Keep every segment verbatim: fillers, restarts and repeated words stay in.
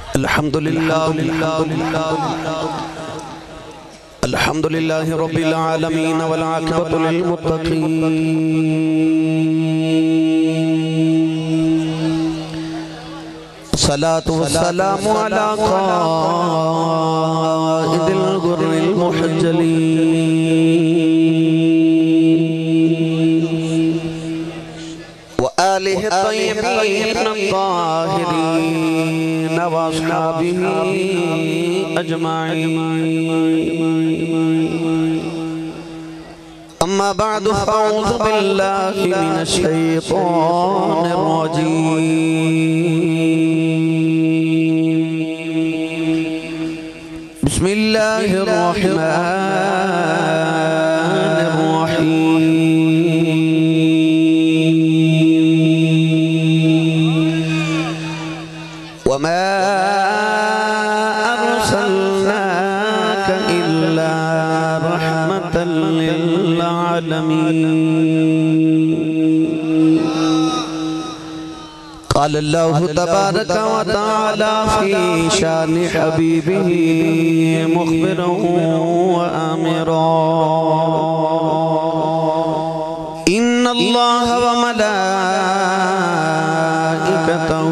الحمد لله الحمد لله رب العالمين والعاقبة للمتقين الصلاة والسلام على قائد الغر المحجلين وآله الطيبين الطاهرين وأصحابه أجمعين أما بعد فأعوذ بالله من الشيطان الرجيم بسم الله الرحمن الرحيم وما أرسلناك إلا رحمة للعالمين قال الله تبارك وتعالى في شان حبيبه مخبرا وآمرا إن الله وملائكته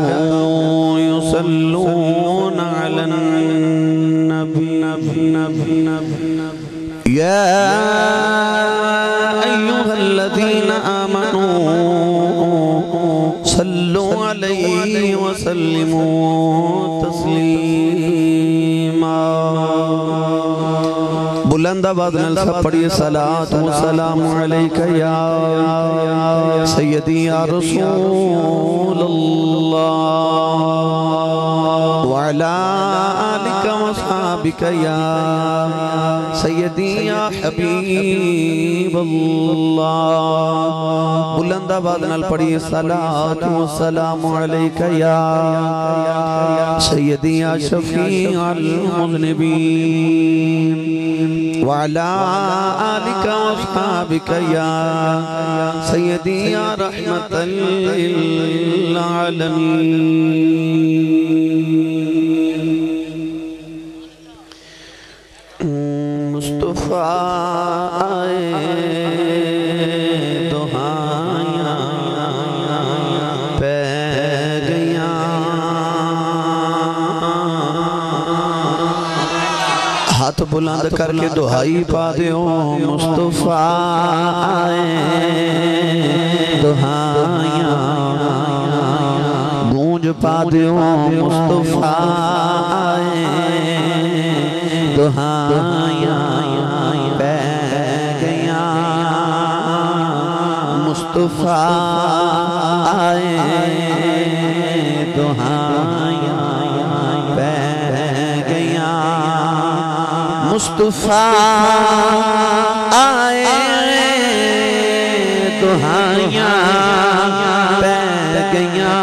يصلون على النبي يا أيها الذين آمنوا صلوا عليه وسلموا تسليما بلند آواز نلسا پڑھئے صلاة والسلام علیکہ یا سیدی یا رسول اللہ وعلا آلک وصحابک یا سیدی یا حبیب اللہ بلند آواز نل پڑھئے صلاة والسلام علیکہ یا سیدی یا شفیع المذنبین وعلى آلك وصحابك يا سيدي يا رحمة للعالمين مصطفیٰ آئے دہائیاں پہ گیاں ہاتھ بلند کر کے دہائی پا دیو مصطفیٰ آئے دہائیاں گونج پا دیو مصطفیٰ آئے دہائیاں پہ گیاں مصطفیٰ آئے دہائیاں پہ گیاں مصطفیٰ آئے دہائیاں پہ گیاں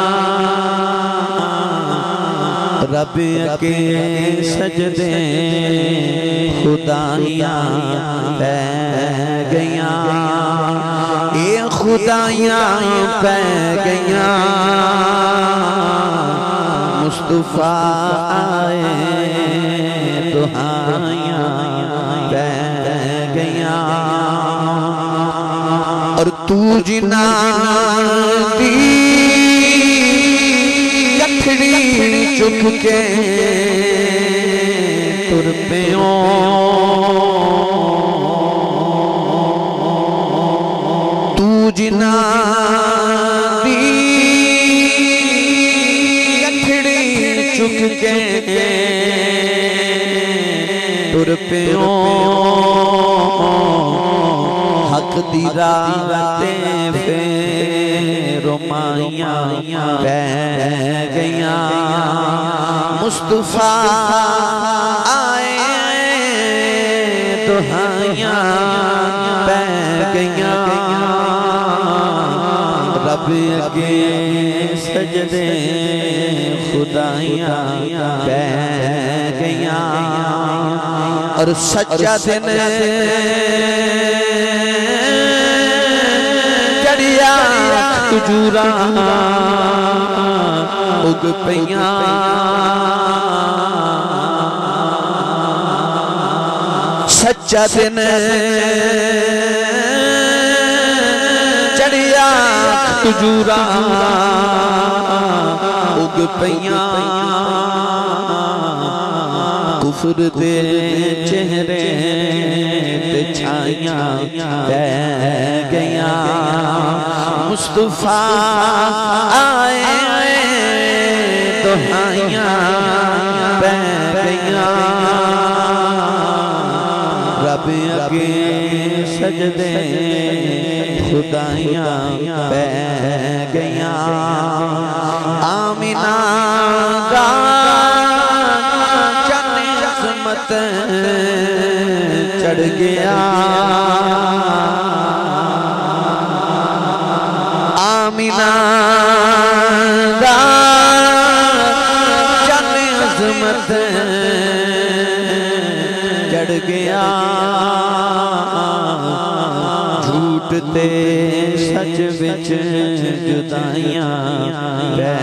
رب کے سجدے خدایاں پہ گیاں اے خدایاں پہ گیاں مصطفیٰ آئے دہائیاں پہ گیاں اور تو جنا دی گٹھڑی چک کے تر پیوں تو جنا دی گٹھڑی چک کے تر پیوں حق دی راہیں پہ رمائیاں پہ گیاں مصطفیٰ آئے دہائیاں پہ گیاں رب کے سجدے خدایاں پہ گیاں اور سچا دن چڑیا کھجوراں اگ پیاں سچا دن چڑھیا کھجورا اگ پیاں کفر دے چہرے تے چھائیاں پہ گیاں مصطفیٰ آئے دہائیاں پہ گیاں رب اگے سجدے خدایاں پہ گیاں آمینہ گا عظمت چڑھ گیا آمینہ دا چن عظمت چڑھ گیا جھوٹ تے سچ وچ جدائیاں رہ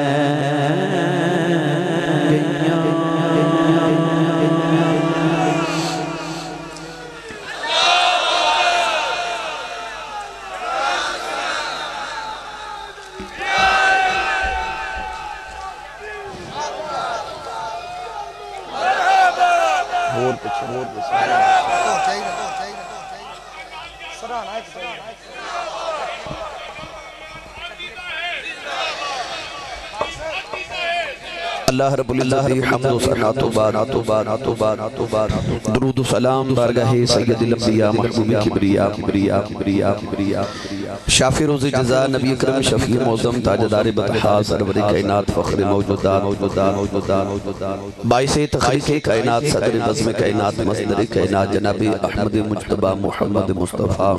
اللہ رب العزت حمد و ثنا تو بعد تو بعد تو بعد تو بعد درود و سلام بارگاہ سید الانبیاء محبوب کبریا کبریا کبریا کبریا شافی روز جزا نبی اکرم شفیع معظم تاجدار بطحا سرور کائنات فخر موجودات موجودات موجودات باعث تخلیق کائنات صدر نظم کائنات مصدر کائنات جناب احمد مجتبی محمد مصطفیٰ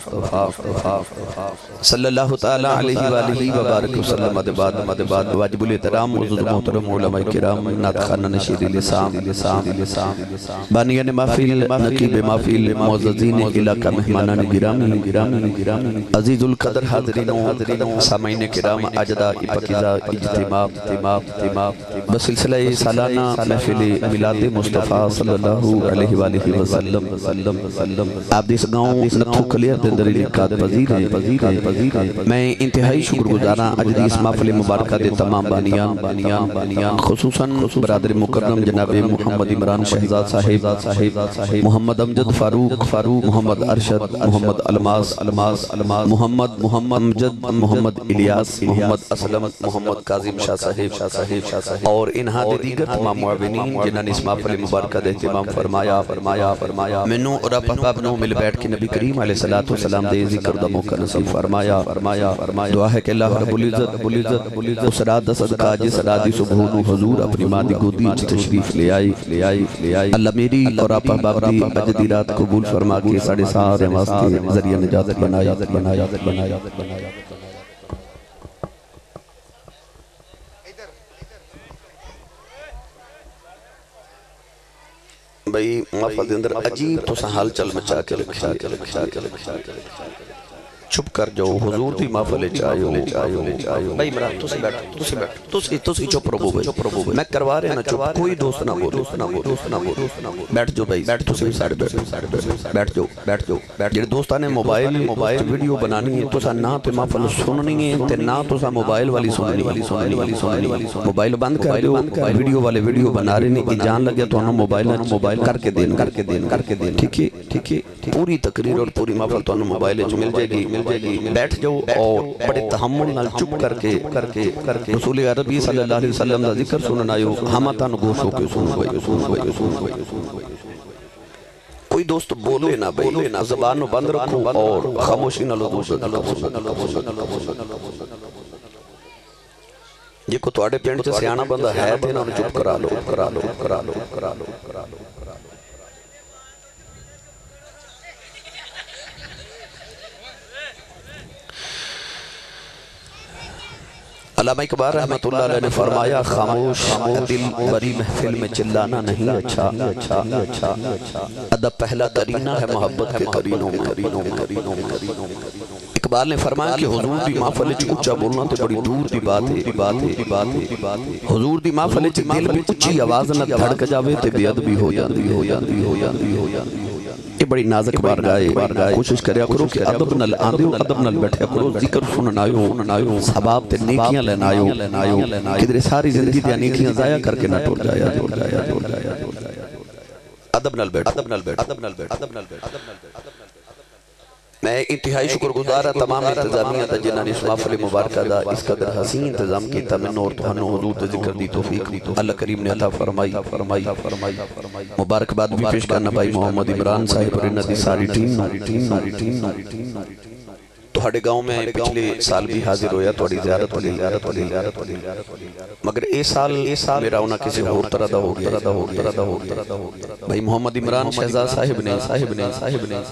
صلی اللہ تعالی علیہ وآلہ وبارک وسلم مدباد مدباد واجب الاحترام معزز محترم علماء کرام نعت خانہ نشید لسان بانیان محفل نقیب محفل معززین علاقہ مہمانان گرامی عزیز القدر حاضرین سامعین کرام اجدہ پاکیزہ اجتماع بسلسلہ سالانہ محفل میلاد مصطفیٰ صلی اللہ علیہ وآلہ وسلم آپ دیس گاؤں نتھو کلیر دندری لکھات پذیر ہے میں انتہائی شکر گزارا اجدی اس محفل مبارکہ دے تمام بانیان خصوصاً برادر مکرم جناب محمد عمران شہزاد صاحب محمد امجد فاروق فاروق محمد ارشد محمد الماس الماس محمد محمد امجد محمد الیاس محمد اسلم محمد قاظم شاہ صاحب اور انہا دے دیگر تمام معاونین جنہاں نے اس محفل مبارکہ دے اہتمام فرمایا فرمایا فرمایا منو اور اپا بنو مل بیٹھ کے نبی کریم علیہ السلام دے ذکر دا موقع نصیب فرمایا فرمایا فرمایا دعا ہے کہ اللہ رب العزت اس رات دا صدقہ جس رات دی سبحانو حضور اپنی ماں دی گودی تشریف لے آئی لے آئی لے آئی اللہ میری اور آپ احباب دی اجدی رات قبول فرما کے ساڑھے سارے واسطے ذریعہ نجات بنایا بنایا بنایا بنایا بھئی محفل دے اندر عجیب تو سا حال چل مچا کے رکھا کے رکھا کے رکھا کے چھپ کر جو حضور دی محفل چاہیو بھئی مرا تو سی بیٹھ تو سی بیٹھ تو سی چپ ربو بھئی میں کروا رہے نا چپ کوئی دوست نہ بولو بیٹھ جو بھئی بیٹھ تو سی ساڑھ بیٹھ بیٹھ جو بیٹھ جو جیڑے دوستانے موبائل موبائل ویڈیو بنانی ہے تو سا نہ تو محفل سننی ہے تے نہ تو سا موبائل والی سننی موبائل بند کر دیو ویڈیو والے ویڈیو بنا رہے نہیں جان لگیا تو انہوں موبائل موبائل کر کے دین کر کے دین کر کے دین ٹھیک ہے ٹھیک ہے پوری تقریر اور پوری محفل تو انہوں موبائل جو مل جائے گی بیٹھ جاؤ اور بڑے تحمل نال چپ کر کے کر کے کر کے رسول عربی صلی اللہ علیہ وسلم دا ذکر سننا آئیو ہمتا نگوش ہو کے سن ہوئے کوئی دوست بولے نہ بولے نہ زبان بند رکھو اور خاموشی نہ لو دوست یہ کو توڑے پینڈ سے سیانہ بندہ ہے دینا انہوں چپ کرا لو کرا لو کرا لو کرا لو کرا لو علامہ اقبال رحمت اللہ علیہ نے فرمایا خاموش دل بری محفل میں چلانا نہیں اچھا ادب پہلا قرینہ ہے محبت کے قرینوں میں اقبال نے فرمایا کہ حضور دی محفل چ اچھا بولنا تو بڑی دور دی بات ہے حضور دی محفل چ دل بھی اچھی آواز نہ دھڑک جاوے تے بے ادبی ہو جاندی ہو جاندی ہو جاندی ہو جاندی یہ بڑی نازک بارگاہ ہے، کوشش کریا کرو کہ ادب نال آندیو ادب نال بیٹھیا کرو، ذکر سنن آیو ثواب تے نیکیاں لین آیو، کدھر ساری زندگی تے نیکیاں ضائع کر کے نہ ٹر جایا ادب نال بیٹھو ادب نال بیٹھو ادب نال بیٹھو ادب نال بیٹھو۔ میں انتہائی شکر گزار ہاں تمام انتظامیہ دا جنہاں نے اس محفل مبارکہ دا اس قدر حسین انتظام کیتا، میں اور تہانوں حضور دے ذکر دی توفیق دی اللہ کریم نے عطا فرمائی فرمائی فرمائی مبارکباد بھی پیش کرنا بھائی محمد عمران صاحب اور انہاں دی ساری ٹیم تہاڈے گاؤں میں پچھلے سال بھی حاضر ہویا، تہاڈی زیارت ہوئی زیارت ہوئی زیارت ہوئی مگر اے سال میرا ہونا کسی اور طرح دا ہو گیا ہو گیا بھائی محمد عمران شہزاد صاحب نے صاحب نے صاحب نے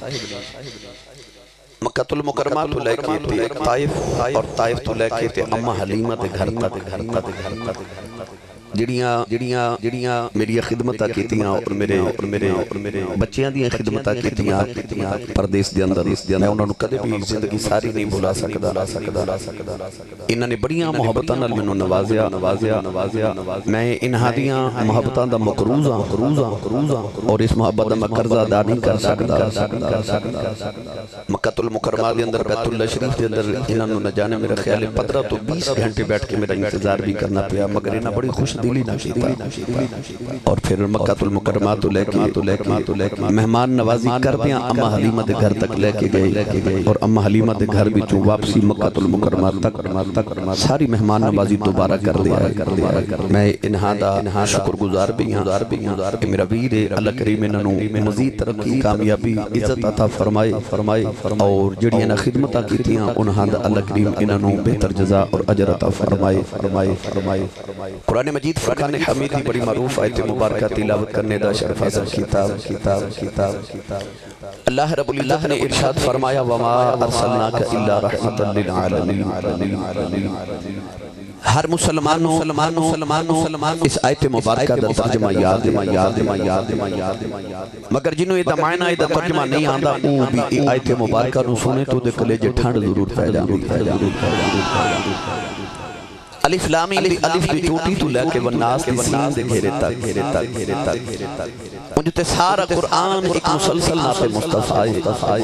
مکہ المکرمہ تو لے کے تھے طائف اور طائف تو لے کے تھے اماں حلیمہ تے گھر تا تے گھر تا تے گھر تا جڑیاں جڑیاں جڑیاں میری خدمتاں کیتیاں اور میرے اور میرے اور میرے بچیاں دی خدمتاں کیتیاں پردیس دے اندر میں انہاں نوں کدے بھی زندگی ساری نہیں بھلا سکدا سکدا انہاں نے بڑیاں محبتاں نال مینوں نوازیا نوازیا نوازیا میں انہاں دیاں محبتاں دا مقروض ہاں مقروض ہاں اور اس محبت دا میں قرض ادا نہیں کر سکدا۔ مکہ المکرمہ دے اندر بیت اللہ شریف دے اندر انہاں نوں نہ جانے میرا خیال ہے پندرہ تو بیس گھنٹے بیٹھ کے میرا انتظار بھی کرنا پیا، مگر انہاں بڑی خوش دلی نہ کیتا اور پھر مکہ المکرمہ تو لے کے تو لے کے مہمان نوازی کر دیاں اماں حلیمہ دے گھر تک لے کے گئے اور اماں حلیمہ دے گھر وچوں واپسی مکہ المکرمہ تک ساری مہمان نوازی دوبارہ کر دیا۔ میں انہاں دا شکر گزار بھی ہاں کہ میرا ویر اللہ کریم انہاں نوں مزید ترقی کامیابی عزت عطا فرمائے فرمائے اور جڑیاں نہ خدمتاں کیتیاں انہاں دا اللہ کریم انہاں نوں بہتر جزا اور اجر عطا فرمائے فرمائے فرمائے۔ قرآن مجید فرقان حمیدی بڑی معروف آیت مبارکہ تلاوت کرنے دا شرف حاصل کتاب کتاب کتاب اللہ رب العزت نے ارشاد فرمایا وما ارسلناک الا رحمتا للعالمین۔ ہر مسلمانوں اس آیت مبارکہ دا ترجمہ یاد یاد یاد یاد مگر جنہوں یہ دمائنہ یہ ترجمہ نہیں آندہ وہ بھی آیت مبارکہ نو سنے تو دے کلیجے ٹھنڈ ضرور پیدا الف لامی الف دی چوٹی تو لے کے والناس دی سین دے گھیرے تک گھیرے تک گھیرے تک گھیرے تک مجھے تے سارا قرآن ایک مسلسل ناپ مصطفی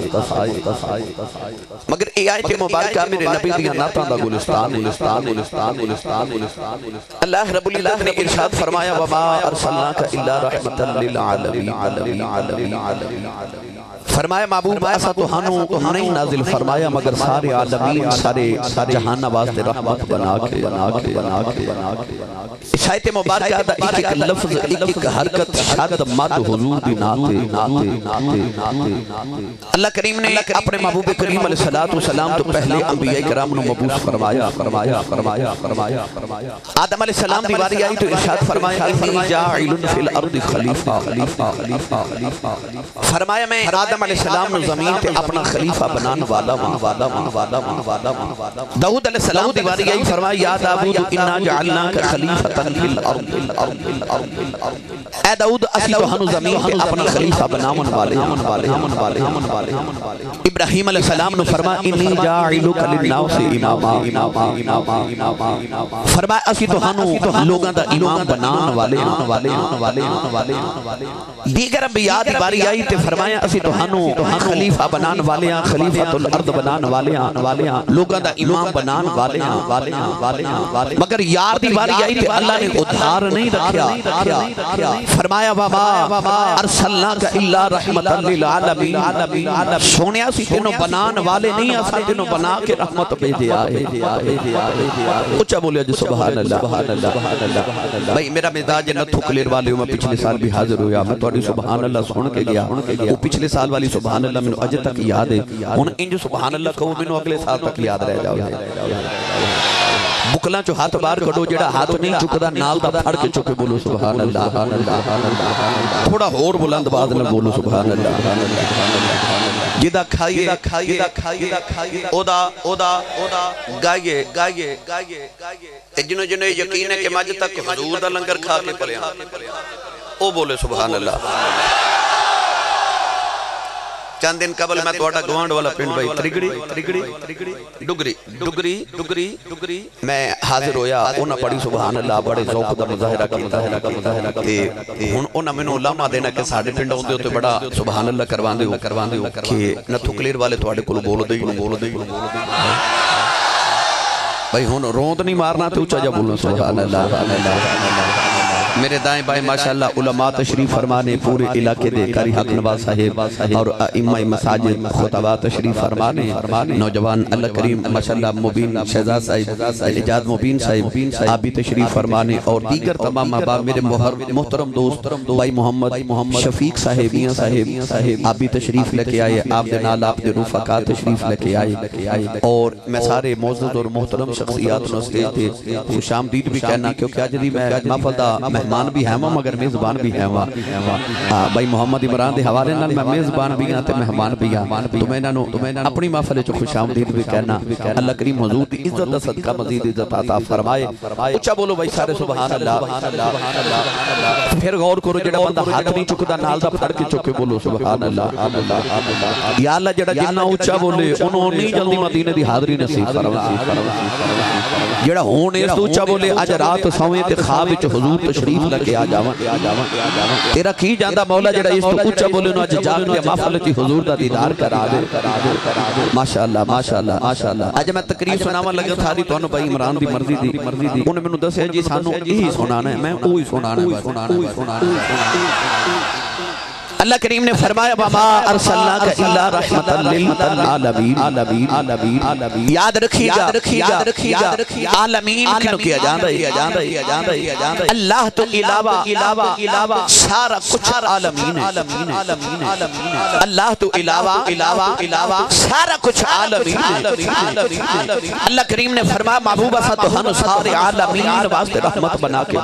مگر اے آیت مبارکہ میرے نبی دیا ناتاں دا گلستان گلستان گلستان گلستان گلستان اللہ رب العزت نے ارشاد فرمایا وما ارسلناک الا رحمتا للعالمین۔ فرمایا محبوب ایسا تو ہنوں نہیں نازل فرمایا مگر سارے عالمین سارے جہانہ واسطے رحمت بنا کے بنا کے بنا کے بنا کے اس آیت مبارکہ دا ایک ایک لفظ ایک ایک حرکت شاد مد حضور دی ناتے ناتے اللہ کریم نے اپنے محبوب کریم علیہ السلام تو پہلے انبیاء کرام نو مبعوث فرمایا فرمایا فرمایا فرمایا آدم علیہ السلام دی باری آئی تو ارشاد فرمایا انی جاعل فی الارض خلیفہ خلیفہ فرمایا میں آدم علیہ السلام نے زمین تے اپنا خلیفہ بنان والا والا والا والا والا داؤد علیہ السلام دی باری آئی فرمایا یا داؤد انا جعلناک خلیفۃ فی الارض اے داؤد اسی تو ہنو زمین تے اپنا خلیفہ بناون والے ابراہیم علیہ السلام نے فرمایا انی جاعلک للناس اماما فرمایا اسی تو ہنو لوگاں دا امام بنان والے دیگر انبیاء دی باری آئی تے فرمایا اسی تو ہنو خلیفہ بنان والیاں خلیفۃ الارض بنان والیاں لوگاں دا امام بنان والیاں مگر یار دی باری آئی تے اللہ نے ادھار نہیں رکھیا فرمایا وما ارسلناک الا رحمتا للعالمین سونیا سی تینوں بنان والے نہیں اسا تینوں بنا کے رحمت بھیجیا ہے اچھا بولیا جو سبحان اللہ بھائی میرا مزاج نہ تھکلیر والے میں پچھلے سال بھی حاضر ہویا میں تھوڑی سبحان اللہ سن کے گیا وہ پچھلے سال والی سبحان اللہ میں اجے تک یاد ہے ان جو سبحان اللہ کہو میں اگلے سال تک یاد رہ جاؤ بکلاں چو ہاتھ بار کھڑو جڑا ہاتھ نہیں چکدا نال دا پھڑ کے چکے بولو سبحان اللہ تھوڑا اور بلند باز نہ بولو سبحان اللہ جدا کھائیے جدا کھائیے اودا اودا اودا گائیے گائیے گائیے جنہوں جنہوں یقین ہے کہ مجھ تک حضور دا لنگر کھا کے پلیاں او بولے سبحان اللہ چند دن قبل میں توڑا گوانڈ والا پنڈ بھائی ترگڑی ترگڑی ڈگری ڈگری ڈگری ڈگری میں حاضر ہویا انہا پڑی سبحان اللہ بڑے ذوق دا مظاہرہ کی انہا میں نے علامہ دینا کہ ساڑھے پنڈ ہوندے ہوتے بڑا سبحان اللہ کروان دے ہو کروان دے ہو کہ نہ تکلیر والے توڑے کلو بولو دے بولو دے بھائی ہون روند نہیں مارنا تو اچھا جا بولنا سبحان اللہ میرے دائیں بائیں ماشاءاللہ علماء تشریف فرمانے پورے علاقے دے کاری حق نواز صاحب اور ائمہ مساجد خطبہ تشریف فرمانے نوجوان اللہ کریم ماشاءاللہ مبین شہزاد صاحب اجاد مبین صاحب آپ بھی تشریف فرمانے اور دیگر تمام احباب میرے محترم دوست بھائی محمد شفیق صاحب میاں صاحب آپ بھی تشریف لے کے آئے آپ دے نال آپ دے رفقا تشریف لے کے آئے اور میں سارے معزز اور محترم شخصیات نو سٹیج تے خوش آمدید بھی کہنا کیونکہ آج دی میں محفظہ مہمان بھی ہیں مگر میزبان بھی ہیں بھائی محمد عمران دے حوالے نال میں میزبان بھی ہیں تے مہمان بھی ہیں تو میں نانو اپنی محفل چو خوش آمدید بھی کہنا اللہ کریم حضور دی عزت دا صدقہ مزید عزت عطا فرمائے اچھا بولو بھائی سارے سبحان اللہ پھر غور کرو جڑا بندہ ہاتھ نہیں چکتا نال دا پھڑ کے چکے بولو سبحان اللہ یا اللہ جڑا جنہ اچھا بولے انہوں نہیں جلدی مدینے دی حاضری نصیب فرمائے جڑا ہونے اس تو اچھا بولے آج رات سویں تے خواب وچ حضور تشریف لگے آ جاواں تیرا کی جاندا مولا جڑا اس تو اچھا بولے نو اج جاگ کے محفل وچ حضور دا دیدار کرا دے ماشاءاللہ ماشاءاللہ ماشاءاللہ اج میں تقریر سناواں لگا تھاری تانوں بھائی عمران دی مرضی دی انہوں نے مینوں دسیا جی سانوں یہی سنانا ہے میں وہی سنانا ہے سنانا ہے اللہ کریم نے فرمایا وَمَا أَرْسَلْنَاكَ إِلَّا رَحْمَةً لِلْعَالَمِينَ یاد رکھیے گا یاد رکھیے گا عالمین کنو کیا جاندہ ہے اللہ تو علاوہ سارا کچھ عالمین ہے اللہ تو علاوہ سارا کچھ عالمین ہے اللہ کریم نے فرمایا محبوبہ فتحانو سارے عالمین واسطے رحمت بنا کے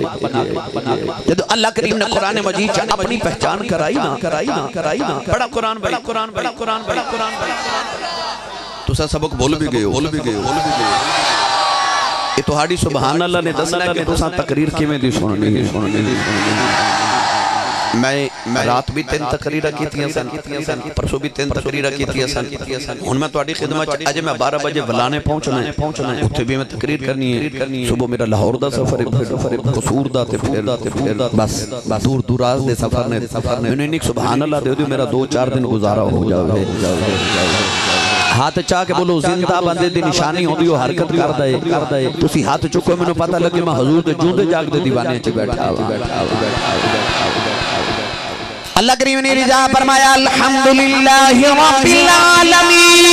بھیجے جب اللہ کریم نے قرآن مجید چاہ اپنی پہچان کرائی نا کرائی نا کرائی نا بڑا قرآن بڑا قرآن بڑا قرآن بڑا قرآن تو سا سبق بول بھی گئے ہو بول بھی گئے ہو یہ تو ہاڑی سبحان اللہ نے دسنا کہ تو سا تقریر کی میں دی سننی دی سننی دی میں رات بھی تین تقریرہ کی تھی سن پرسو بھی تین تقریرہ کی تھی سن ان میں تو آڑی خدمت آج میں بارہ بجے ولانے پہنچنا ہے اتھے بھی میں تقریر کرنی ہے صبح میرا لاہور دا سفر ہے قصور دا تے پھر بس دور دوراز دے سفر نے انہیں ایک سبحان اللہ دے دیو میرا دو چار دن گزارا ہو جاؤ ہاتھ چاہ کے بولو زندہ بندے دی نشانی ہوں دیو حرکت کر دائے تسی ہاتھ چکو میں نے پتا لگے میں حضور دے جوندے جاگ دے دیوانے چے بیٹھا اللہ کریم نے رضا فرمایا الحمدللہ رب العالمین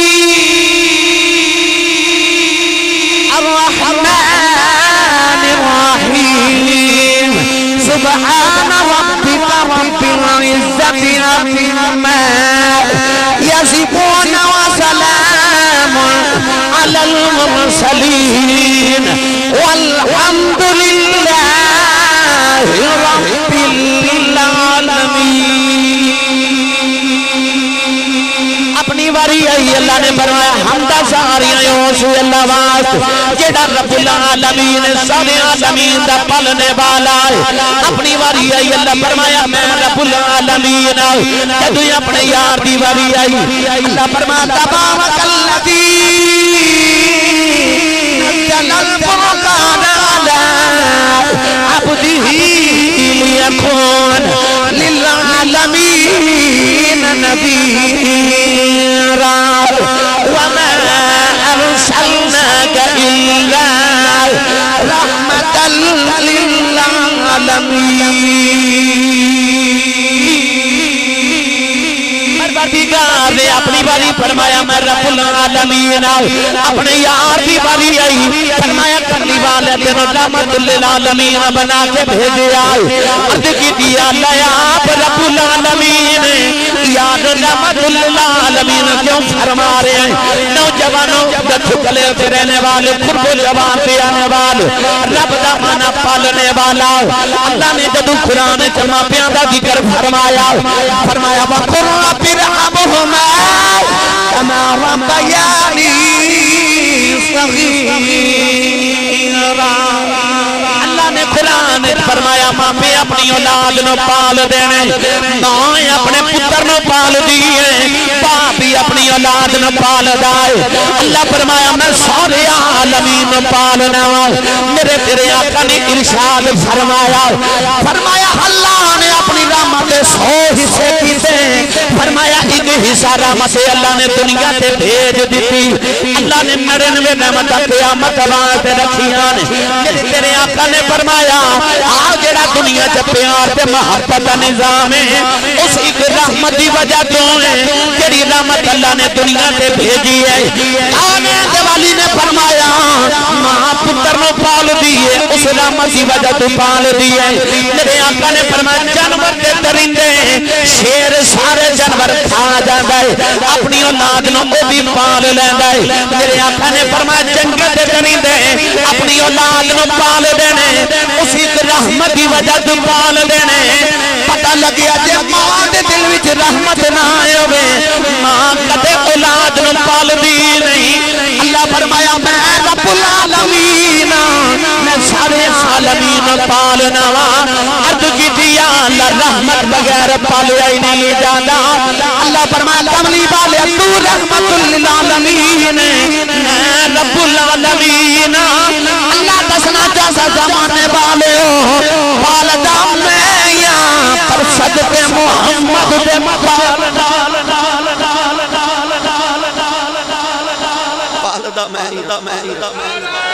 الرحمن الرحیم سبحان ربک رب العزت عما یصفون وسلام علی المرسلین والحمدللہ رب اپنی باری آئی اللہ نے فرمایا حمدہ ساری آئیوں سے اللہ واسط جیڑا رب العالمین سارے عالمین دا پلنے والا ہے اپنی باری آئی اللہ فرمایا میں رب العالمین جدو ہی اپنے یار دی باری آئی اللہ فرمایا تبارک اللذی نزل الفرقان علی عبدہ لیکون للعالمین نذیرا وما ارسلناک الا رحمتا للعالمین دے اپنی باری فرمایا میں رب العالمین اپنے یار دی باری آئی فرمایا کرنی والے تیرا رحمت للعالمین بنا کے بھیجے آئے عرض کی دیا اللہ آپ رب العالمین یاد رحمت للعالمین کیوں فرما رہے ہیں نوجوانوں جھکلے پہ رہنے والے قرب و جوان پہ آنے والے رب دا مانا پالنے والا اللہ نے جدو قرآن چما پیاندہ ذکر فرمایا فرمایا وَقُرْ رَبِّ ارْحَمْهُمَا كَمَا رَبَّيَانِي صَغِيرًا اللہ نے قرآن فرمایا ماں اپنی اولاد نو پال دینے ماں اپنے پتر نو پال دیئے باپ بھی اپنی اولاد نو پال دائے اللہ فرمایا میں سارے عالمین نو پالنا میرے تیرے آقا نے ارشاد فرمایا فرمایا اللہ نے اپنی رحمت سو حصے کیتے فرمایا ایک حصہ رحمت اللہ نے دنیا تے بھیج دیتی اللہ نے نرنوے نعمت قیامت واسطے رکھیاں میرے تیرے آقا نے فرمایا آ جڑا دنیا تے پیار تے محبت کا نظام ہے اس ایک رحمت دی وجہ تو ہے جڑی رحمت اللہ نے دنیا تے بھیجی ہے آنے دیوالی نے فرمایا ماں پتر نو پال دیئے اس رحمت دی وجہ تو پال دیئے میرے آقا نے فرمایا جانور تے درندے شیر سارے جانور کھا جاندا ہے اپنی اولاد نو او بھی پال لیندا ہے میرے آقا نے فرمایا جنگل تے درندے اپنی اولاد نو پال دینے اسی رحمت دی وجہ تو پال دینے پتہ لگیا جے ماں دے دل وچ رحمت نہ ہوے ماں کدے اولاد نو پال دی نہیں اللہ فرمایا میں رب العالمین میں سارے عالمین پالنا عرض کی یا اللہ رحمت بغیر پالیا ہی نہیں جانا اللہ فرمایا کملی والے تو رحمت للعالمین میں رب العالمین اللہ دسنا جیسا زمانے والے ہو والدہ میں یا پر صدق محمد دے والدہ والدہ میں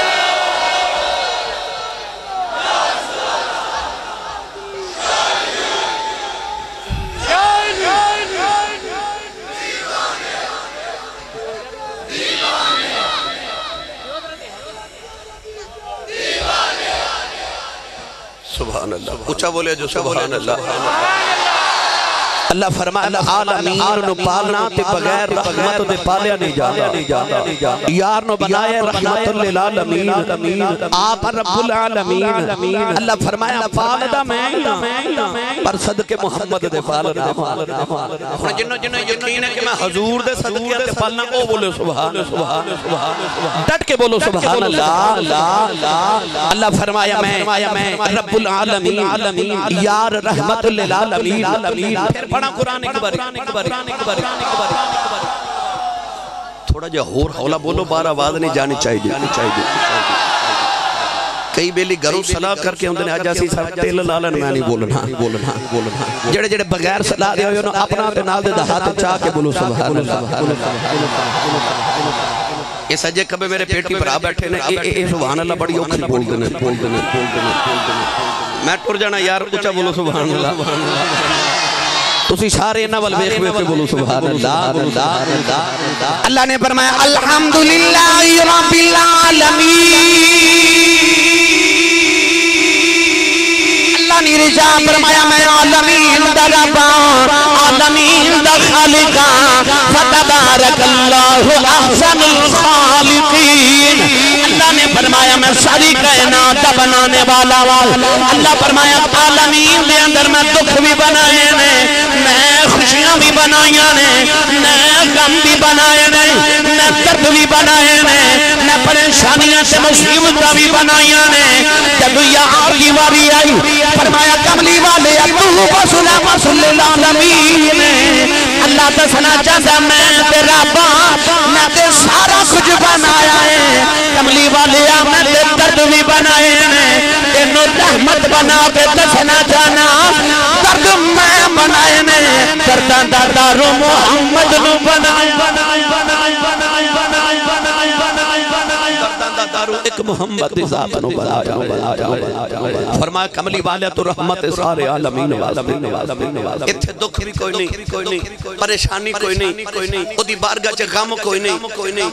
سبحان اللہ اچھا بولے جو سبحان اللہ اللہ فرمایا عالمین نو پالنا تے بغیر رحمت دے پالیا نہیں جاتا یار نو بنایا رحمت للعالمین آپ رب العالمین اللہ فرمایا پالدا میں پر صدقے محمد دے پالنا جنہوں جنہوں یقین ہے کہ میں حضور دے صدقے تے پالنا او بولے سبحان سبحان ڈٹ کے بولو سبحان اللہ اللہ فرمایا میں رب العالمین یار رحمت للعالمین پھر پڑھا قرآن ایک باری تھوڑا جا ہور حولا بولو بار آواز نہیں جانی چاہیے کئی بیلی گھروں صلاح کر کے اندھنے آجا سی ساتھ تیل لالن میں نہیں بولنا جڑے جڑے بغیر صلاح دے ہوئے اپنا تے نال دے دا ہاتھ چاہ کے بولو سبحان اللہ یہ سجے کبھے میرے پیٹی پر آ بیٹھے نے اے سبحان اللہ بڑی اوکھری بول دینے میں ٹر جانا یار اچھا بولو سبحان اللہ تسی سارے نول بیخ بیخ کے بولو سبحان اللہ اللہ نے فرمایا الحمدللہ رب العالمین اللہ نے رجا فرمایا میں عالمین دا ربا عالمین دا خالقا فتبارک اللہ احسن الخالقین اللہ نے فرمایا میں ساری کائنات بنانے والا اللہ فرمایا عالمین دے اندر میں دکھ بھی بنائے نے میں خوشیاں بھی بنائیاں نے میں غم بھی بنائے نے میں درد بھی بنائے نے میں پریشانیاں سے مصیبتیں بھی بنائیاں نے جب یہاں کی واری آئی فرمایا کملی والے تو بسلا بسل العالمین اللہ دسنا چاہتا میں تیرا باپ میں تے سارا کچھ بنایا ہے کملی والے میں تے درد بھی بنائے ہیں تینوں رحمت بنا کے دسنا جانا درد میں بنائے نے دردان دردارو محمد نو بنائے ایک محمد ذات نو بنایا فرمایا کملی والے تو رحمت سارے عالمین اتھے دکھ بھی کوئی نہیں پریشانی کوئی نہیں او دی بارگاہ چے غم کوئی نہیں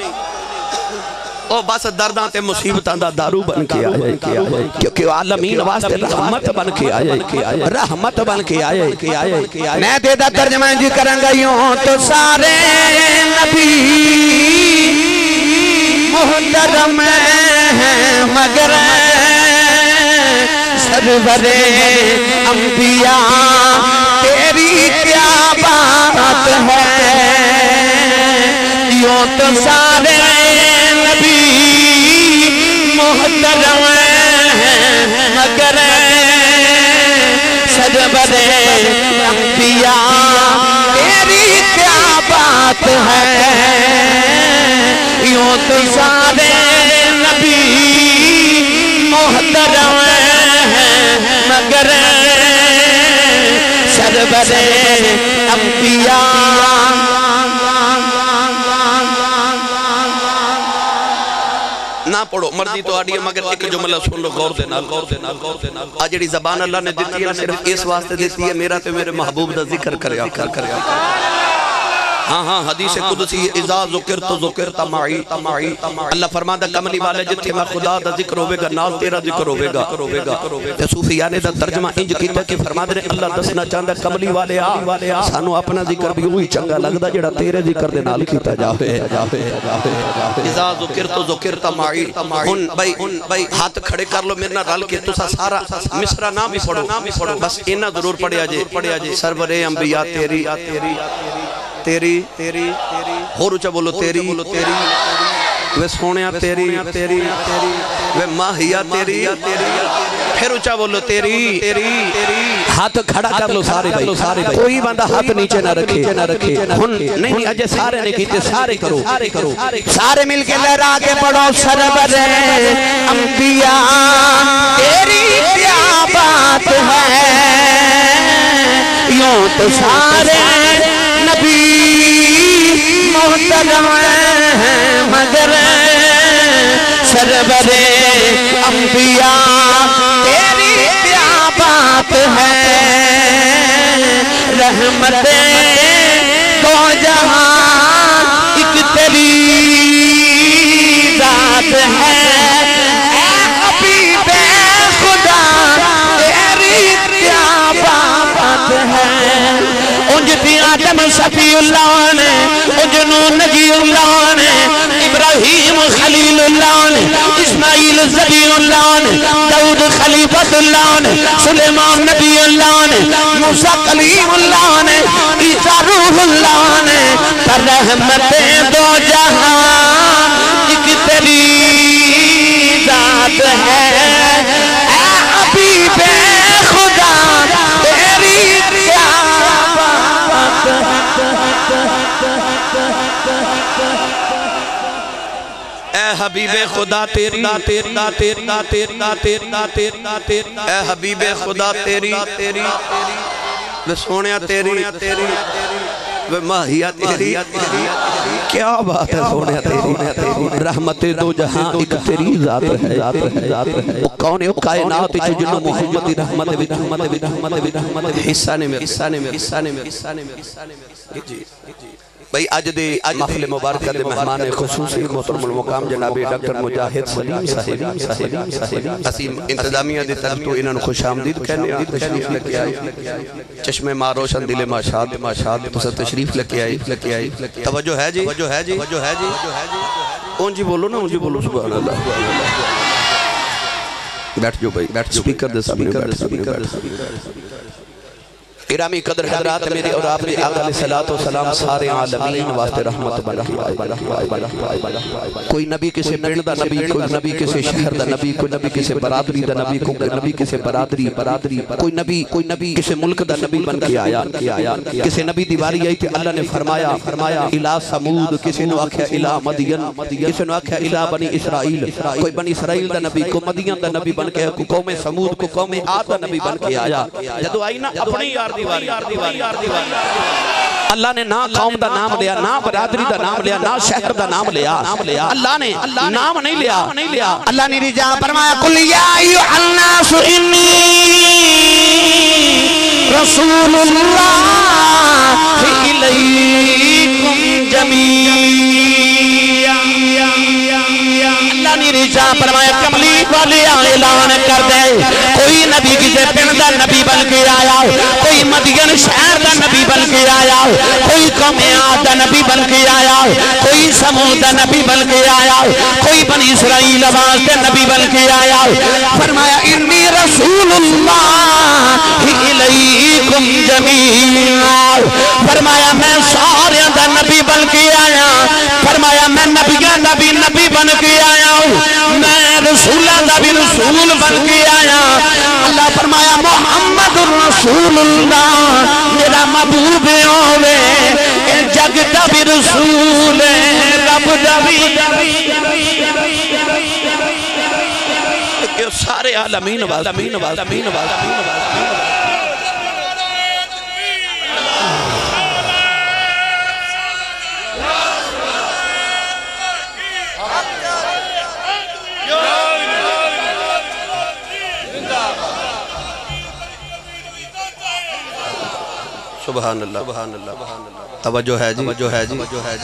او بس درداں تے مصیبتاں دا دارو بن کے آئے کیونکہ عالمین واسطے رحمت بن کے آئے رحمت بن کے آئے میں دے دا ترجمہ جی کریں گا یوں تو سارے نبی محترم ہیں مگر سرور انبیاء تیری کیا بات ہے یوں تو سارے نبی محترم ہیں مگر سرور انبیاء تیری کیا بات ہے یوں تو سارے نبی محترم ہیں مگر سرور انبیاء نہ پڑھو مرضی تو آڈی ہے مگر ایک جملہ سن لو غور دے نال غور دے نال غور دے نال آج جڑی زبان اللہ نے دیتی ہے صرف اس واسطے دیتی ہے میرا تے میرے محبوب دا ذکر کریا کر کریا ہاں ہاں حدیث قدسی اذا ذکرت ذکرت معی اللہ فرماتا کملی والے جتھے میں خدا دا ذکر ہوئے گا نال تیرا ذکر ہوئے گا تے صوفیانے دا ترجمہ انج کیتا کہ فرما دے اللہ دسنا چاہتا کملی والے آ سانو اپنا ذکر بھی وہی چنگا لگدا جڑا تیرے ذکر دے نال کیتا جاوے اذا ذکرت ذکرت معی ہن بھائی ہاتھ کھڑے کر لو میرے نال رل کے تسا سارا مصرع نہ بھی پڑھو بس اینا ضرور پڑھیا جے سرور انبیاء تیری تیری تیری اور اچھا بولو تیری وے سونیا تیری وے ماہیا تیری پھر اچھا بولو تیری ہاتھ کھڑا کر لو سارے بھائی کوئی بندہ ہاتھ نیچے نہ رکھے نہیں اجے سارے نے کیتے سارے کرو سارے مل کے لہرا کے پڑھو سرور انبیاء تیری کیا بات ہے یوں تو سارے نبی محترم ہیں مگر سرور انبیاء تیری کیا بات ہے رحمتیں دو جہاں ایک تیری ذات ہے اے حبیب خدا تیری کیا بات ہے انجتی آدم صفی اللہ نے اجنو نجی اللہ نے ابراہیم خلیل اللہ نے اسماعیل زبی اللہ نے داؤد خلیفت اللہ نے سلیمان نبی اللہ نے موسیٰ کلیم اللہ نے عیسیٰ روح اللہ نے پر رحمتیں دو جہاں ایک تیری ذات ہے اے حبیب خدا تیری کیا بات ہے اے حبیب خدا تیری اے حبیب خدا تیری وے سونیا تیری وے ماہیا تیری کیا بات ہے سونیا تیری رحمت دو جہاں ایک تیری ذات ہے وہ کون ہے وہ کائنات جنہوں محمد رحمت حصہ نے میں حصہ نے میں حصہ نے میں حصہ نے میں جی بھئی آج دے محفل مبارکہ دے مہمان خصوصی محترم المقام جناب ڈاکٹر مجاہد سلیم صاحب اسیم انتظامیہ دے طرف تو انہوں خوش آمدید کہنے آئی تشریف لکے آئی چشم ماں روشن دل ماشاد تو سر تشریف لکے آئی توجہ ہے جی اون جی بولو نا اون جی بولو سبحان اللہ بیٹھ جو بھئی سپیکر دے سامنے بیٹھ گرامی قدر حضرات میرے اور آپ نے آقا علیہ السلام سارے عالمین واسطے رحمت بن کوئی نبی کسے پنڈ دا نبی کوئی نبی کسے شہر دا نبی کوئی نبی کسے برادری دا نبی کوئی نبی کسے برادری برادری کوئی نبی کوئی نبی کسے ملک دا نبی بن کے آیا کسے نبی دیواری آئی کہ اللہ نے فرمایا فرمایا الہ سمود کسے نو آکھیا الہ مدین کسے نو آکھیا الہ بنی اسرائیل کوئی بنی اسرائیل دا نبی کو مدین دا نبی بن کے کو قوم سمود کو قوم عاد دا نبی بن کے آیا جدو آئی نا اپنی یار دیواری اللہ نے نہ قوم دا نام لیا نہ برادری دا نام لیا نہ شہر دا نام لیا اللہ نے نام نہیں لیا اللہ نے رجا فرمایا قل یا ایھا الناس انی رسول اللہ الیکم جمیعا اللہ نے رجا فرمایا کملی والے اعلان کر دے کوئی نبی کسے پنڈ دا نبی بن کے آیا کوئی مدین شہر دا نبی بن کے آیا کوئی قوم عاد دا نبی بن کے آیا کوئی سمود دا نبی بن کے آیا کوئی بنی اسرائیل آواز دا نبی بن کے آیا فرمایا انی رسول اللہ الیکم جمیعا فرمایا میں سارے دا نبی بن کے آیا فرمایا میں نبیاں دا بھی نبی بن کے آیا میں رسولہ دا بھی رسول بن کے آیا اللہ فرمایا محمد الرسول رسول اللہ میرا محبوب ہوے اے جگ دا بھی رسول رب دا بھی کہ سارے عالمین عالمین عالمین عالمین سبحان اللہ سبحان اللہ توجہ ہے جی توجہ ہے جی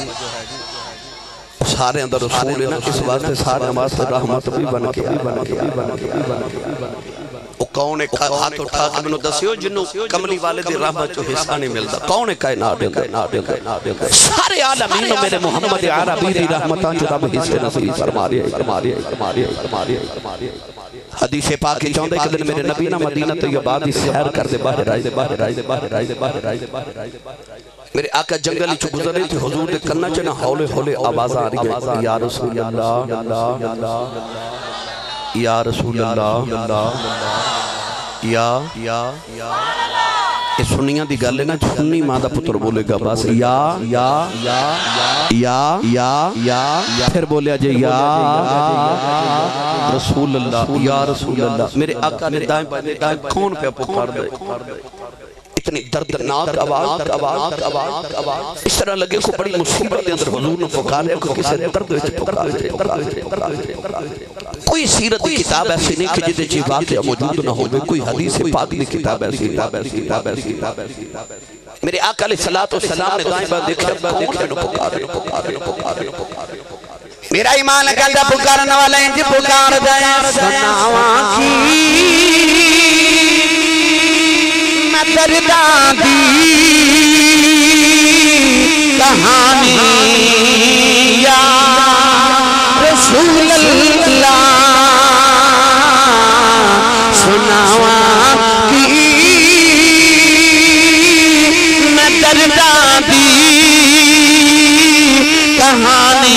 سارے اندر رسول ہے نا اس واسطے سارے نماز سے رحمت بھی بن کے بن کے بن کے وہ کون ایک ہاتھ اٹھا کے منو دسیو جنوں کملی والے دی رحمت جو حصہ نہیں ملتا کون ایک کائنات دے سارے عالمین میرے محمد عربی دی رحمتاں جو رب حصے نصیب فرما رہی ہے فرما رہی ہے فرما رہی ہے فرما رہی ہے حدیث پاک کی چاہتے کہ میرے نبی نہ مدینہ طیبہ دی سیر کر دے باہر آئے دے باہر آئے دے باہر آئے دے باہر آئے دے باہر آئے دے میرے آقا جنگلی چھو گزر رہے تھے حضور دے کرنا چاہنا ہولے ہولے آواز آ رہی ہے یا رسول اللہ یا رسول اللہ یا یا یہ سنیاں دی گل ہے نا سنی ماں دا پتر بولے گا بس یا یا یا یا یا یا پھر بولیا جے یا رسول اللہ یا رسول اللہ میرے آقا نے دائیں دائیں کون پہ پکار دے اتنی دردناک آواز آواز آواز آواز اس طرح لگے کو بڑی مصیبت دے اندر حضور نے پکارے کو کسی درد وچ پکارے کوئی سیرت کی کتاب ایسی نہیں کہ جدے چی واقعہ موجود نہ ہوئے کوئی حدیث پاک کی کتاب ایسی میرے آقا علیہ السلام نے دائیں بات دیکھا کون نو پکارے پکارے پکارے میرا ایمان کہتا پکارنے والا انجی پکار دائیں سناواں کی میں درداں دی کہانی یا رسول اللہ سناواں کی میں درداں دی کہانی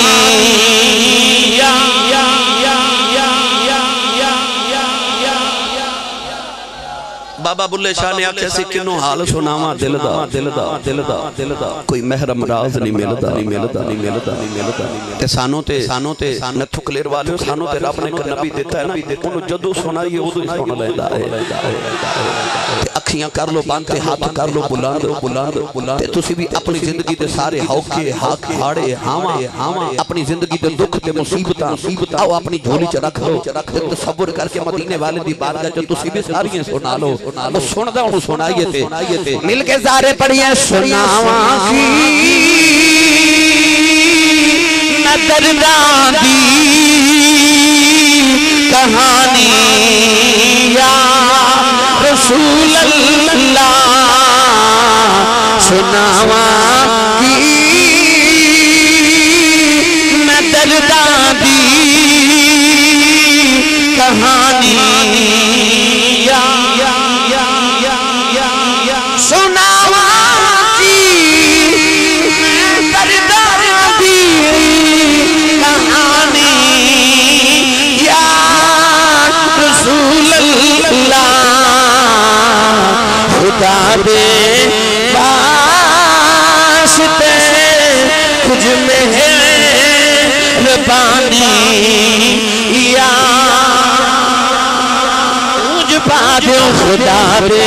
بابا بلے شاہ نے آکھے سی کنوں حال سناواں دل دا دل دا دل دا دل دا کوئی محرم راز نہیں ملدا نہیں ملدا نہیں ملدا نہیں ملدا تے سانوں تے سانوں تے نتھو کلیر والے سانوں تے رب نے ایک نبی دیتا ہے نا انہوں جدو سنائی اودو ہی سن لیندا ہے اکھیاں کر لو بند تے ہاتھ کر لو بلند بلند بلند تسی بھی اپنی زندگی دے سارے ہوکے ہاتھ ہاڑے ہاواں ہاواں اپنی زندگی دے دکھ تے مصیبتاں آؤ اپنی جھولی چ رکھ لو تصور کر کے مدینے والے دی بارگاہ چ تسی بھی ساریاں سنا لو وہ سن دا انہوں سنائیے تھے مل کے زارے پڑھئے سناواں کی میں درداں دی کہانی یا رسول اللہ سناواں کی میں درداں دی کہانی یا سناواں کی میں درداں دی کہانی یا رسول اللہ خدا دے واسطے کچھ مہربانی یا مجھ پا دے خدا دے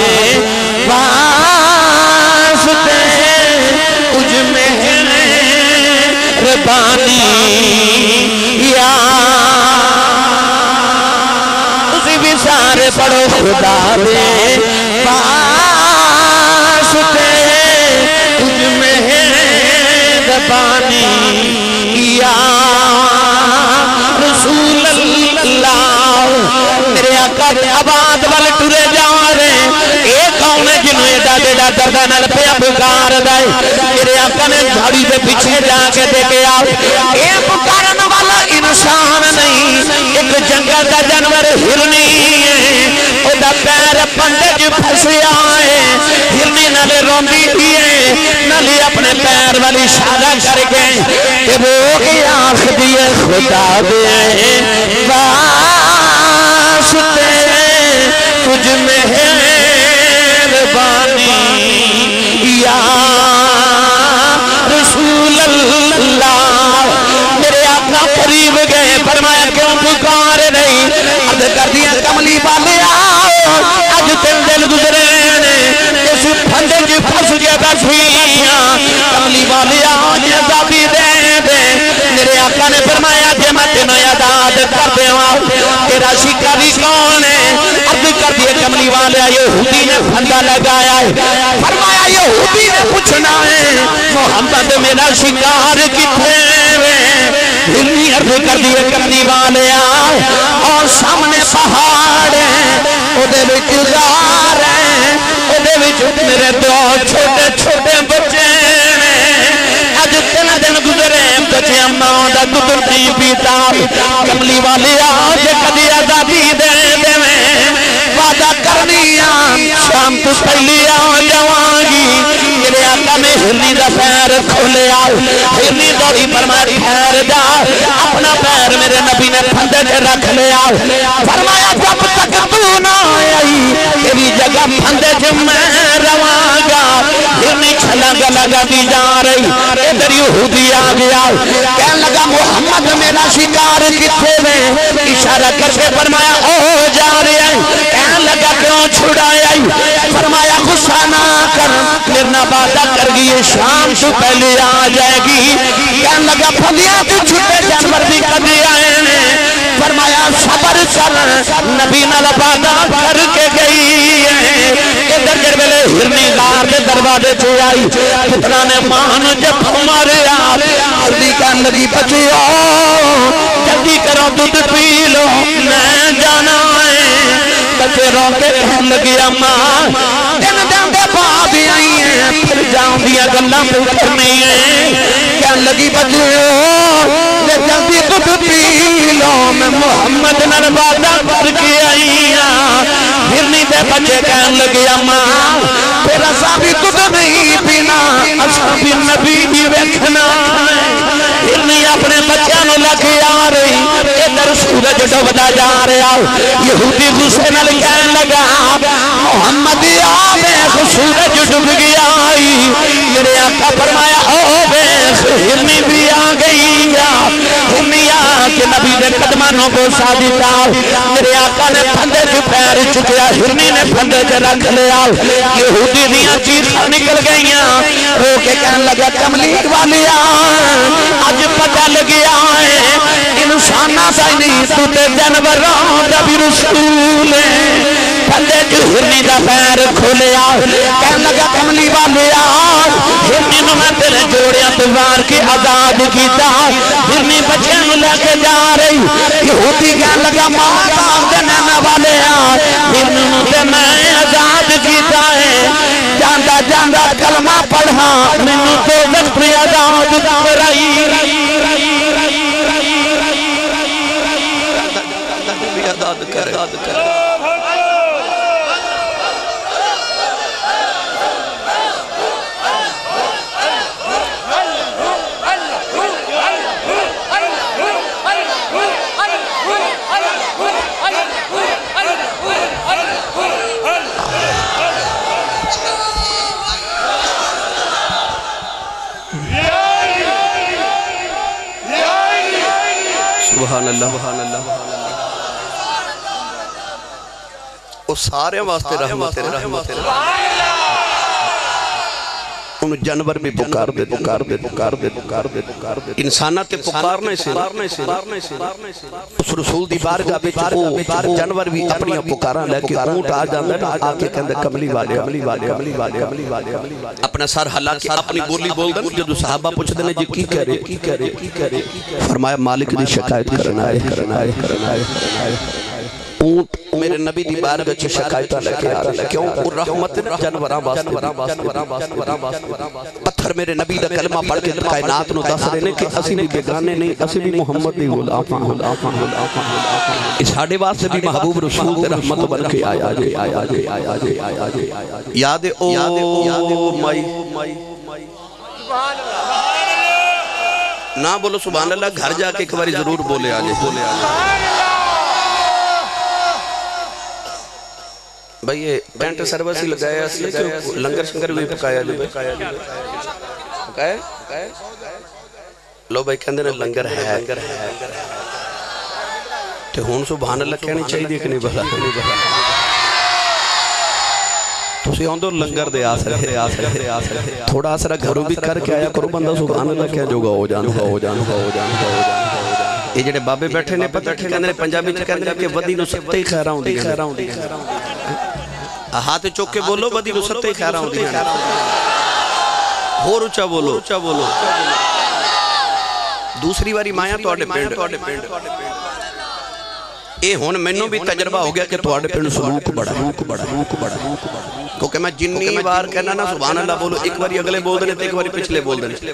واسطے کچھ مہربانی یا اسی بھی سارے پڑھو خدا دے واسطے کچھ مہربانی یا رسول اللہ میرے آقا دے آباد والے ٹرے جا رہے ایک کون ہے جنہوں یہ دادے دا دردہ نال پیا پکار دائے میرے آقا نے جھاڑی دے پیچھے جا کے دیکھے آؤ ایک پکارن والا انسان نہیں ایک جنگل دا جانور ہرنی ہے او دا پیر پندے جو پھسے آئے ہرنی نالے روندی ہے نالے اپنے پیر والی اشارہ کر گئے کہ وہ کی آنکھ دیئے خدا دے واسطے تجھ مہربانی میرا شکاری کون ہے؟ عرض کر دیے کملی والے یہودی نے پھندا لگایا ہے۔ فرمایا یہودی نے پوچھنا ہے محمد میرا شکار کتنے میں؟ ہلنی عرض کر دیے کملی والے اور سامنے پہاڑ ہے، اودے وچ غار ہے، اودے وچ میرے دو چھوٹے چھوٹے بچے نے۔ اج تین دن گزرے بچے اماں دا دودھ نہیں پیتا۔ کملی والے آج کدی آزادی دے دے وعدہ کرنی شام تو پہلی آ جاواں گی۔ میرے آقا نے ہرنی دا پیر کھولے آؤ، ہرنی دوڑی فرمائی ٹھہر جا، اپنا پیر میرے نبی نے پھندے سے رکھ لے آؤ۔ فرمایا جب تک تو نہ آئی تیری جگہ پھندے سے میں رواں گا۔ ہرنی چھلنگ لگا دی جا رہی، ادھر یہودی آ گیا، کہنے لگا محمد میرا شکار کتنے میں؟ اشارہ کر کے فرمایا او جا رہے ہیں۔ کہنے لگا کیوں چھڑایا؟ فرمایا غصہ نہ کر، میرنا وعدہ کر گئی شام تو پہلے آ جائے گی۔ کہنے لگا پھلیاں تو چھوٹے جانور بھی کبھی آئے ہیں۔ فرمایا صبر کر، نبی نال وعدہ کر کے گئی ہے۔ ادھر جر ویلے ہرنی غار دے دروازے سے آئی، پترا نے مان جب ماریا، جلدی کہنے لگی بچیو جلدی کرو دودھ پی لو میں جانا ہے۔ بچے رو کے کہنے لگی اماں دن دن دے بعد آئی ہیں، پھر جاؤں دیا گلہ پہ کرنی ہے۔ کہنے لگی بچیو جلدی دودھ پی لو میں محمد نال وعدہ کر کے آئی ہاں۔ ہرنی دے بچے کہنے لگی اماں پھر اسا بھی دودھ نہیں پینا، اسا بھی نبی بھی ویکھنا ہے۔ ہرنی اپنے بچیاں نو لگے آ رہی، ادھر سورج ڈوبدا جا رہا۔ یہودی غصے نال کہنے لگا محمد آ ویکھ سورج ڈوب گیا۔ میرے آقا فرمایا او ویکھ ہرنی بھی آ گئی۔ ہرنی آ کے نبی دے قدماں نو بوسا دیتا۔ میرے آقا نے پھندے سے پیر چکیا، ہرنی نے پھندے سے رکھ لیا۔ یہودی دیاں چیخاں نکل گئیاں، رو کے کہنے لگا کملی والیا اج پتہ لگیا ہے انساناں دا نہیں تو تے جانوراں دا بھی رسول ہے۔ پھندے جو ہرنی دا پیر کھولیا، کہنے لگا کملی والیا ہرنی نو میں تیرے جوڑیاں تو وار کے آزاد کیتا۔ ہرنی بچیاں نو لے کے جا رہی، یہودی کہنے لگا ماں باپ دے نانا والیا ہرنی نو تے میں آزاد کیتا ہے۔ جاندہ جاندہ کلمہ پڑھا مینو تو وقت آزاد کرائی۔ آزاد کرے سبحان اللہ سبحان اللہ۔ وہ سارے واسطے رحمت رحمت ان جانور بھی پکار دے پکار دے پکار دے پکار دے پکار دے انسانہ تے پکارنے سے اس رسول دی بارگاہ وچ او جانور بھی اپنی پکاراں لے کے اونٹ آ جاندا ہے، آ کے کہندا کملی والے کملی والے کملی والے کملی والے اپنا سر ہلا کے اپنی بولی بولدا۔ جدوں صحابہ پوچھدے نے جی کی کہہ رہے کی کہہ رہے کی کہہ رہے فرمایا مالک دی شکایت کرنا ہے کرنا ہے کرنا ہے۔ اونٹ میرے نبی دی بارگاہ وچ شکایتاں لے کے آ رہے کیوں وہ رحمت جانوراں واسطے پتھر میرے نبی دا کلمہ پڑھ کے کائنات نو دس رہے نے کہ اسی بھی بیگانے نہیں، اسی بھی محمد دی غلام اس ساڈے واسطے بھی محبوب رسول تے رحمت بن کے آیا جے آیا جے آیا جے آیا جے یاد او مائی نہ بولو سبحان اللہ، گھر جا کے ایک باری ضرور بولے آجے بولے آجے بھئی یہ ٹینٹ سروس ہی لگایا اس لئے کہ لنگر شنگر بھی پکایا لے پکایا لو بھائی کہندے نے لنگر ہے تے ہون سبحان اللہ کہنی چاہیے دیکھ نہیں بھلا تو سی ہوندو لنگر دے آسر ہے تھوڑا آسرہ گھروں بھی کر کے آیا کرو بندہ سبحان اللہ کہہ جو گا ہو جانو گا ہو جانو گا ہو جانو گا یہ جڑے بابے بیٹھے نے پتہ کہ کہنے پنجابی چ کہنے کہ ودی نو ستے ہی خیراں ہوندیاں ہاتھ چوک کے بولو ودی نو ستے ہی خیراں ہوندیاں ہور اونچا بولو اونچا بولو دوسری واری مایا تواڈے پنڈ اے ہن مینوں بھی تجربہ ہو گیا کہ تواڈے پنڈ سلوک بڑا بڑا بڑا کیونکہ میں جنی بار کہنا نا سبحان اللہ بولو ایک واری اگلے بول دے تے ایک واری پچھلے بول دے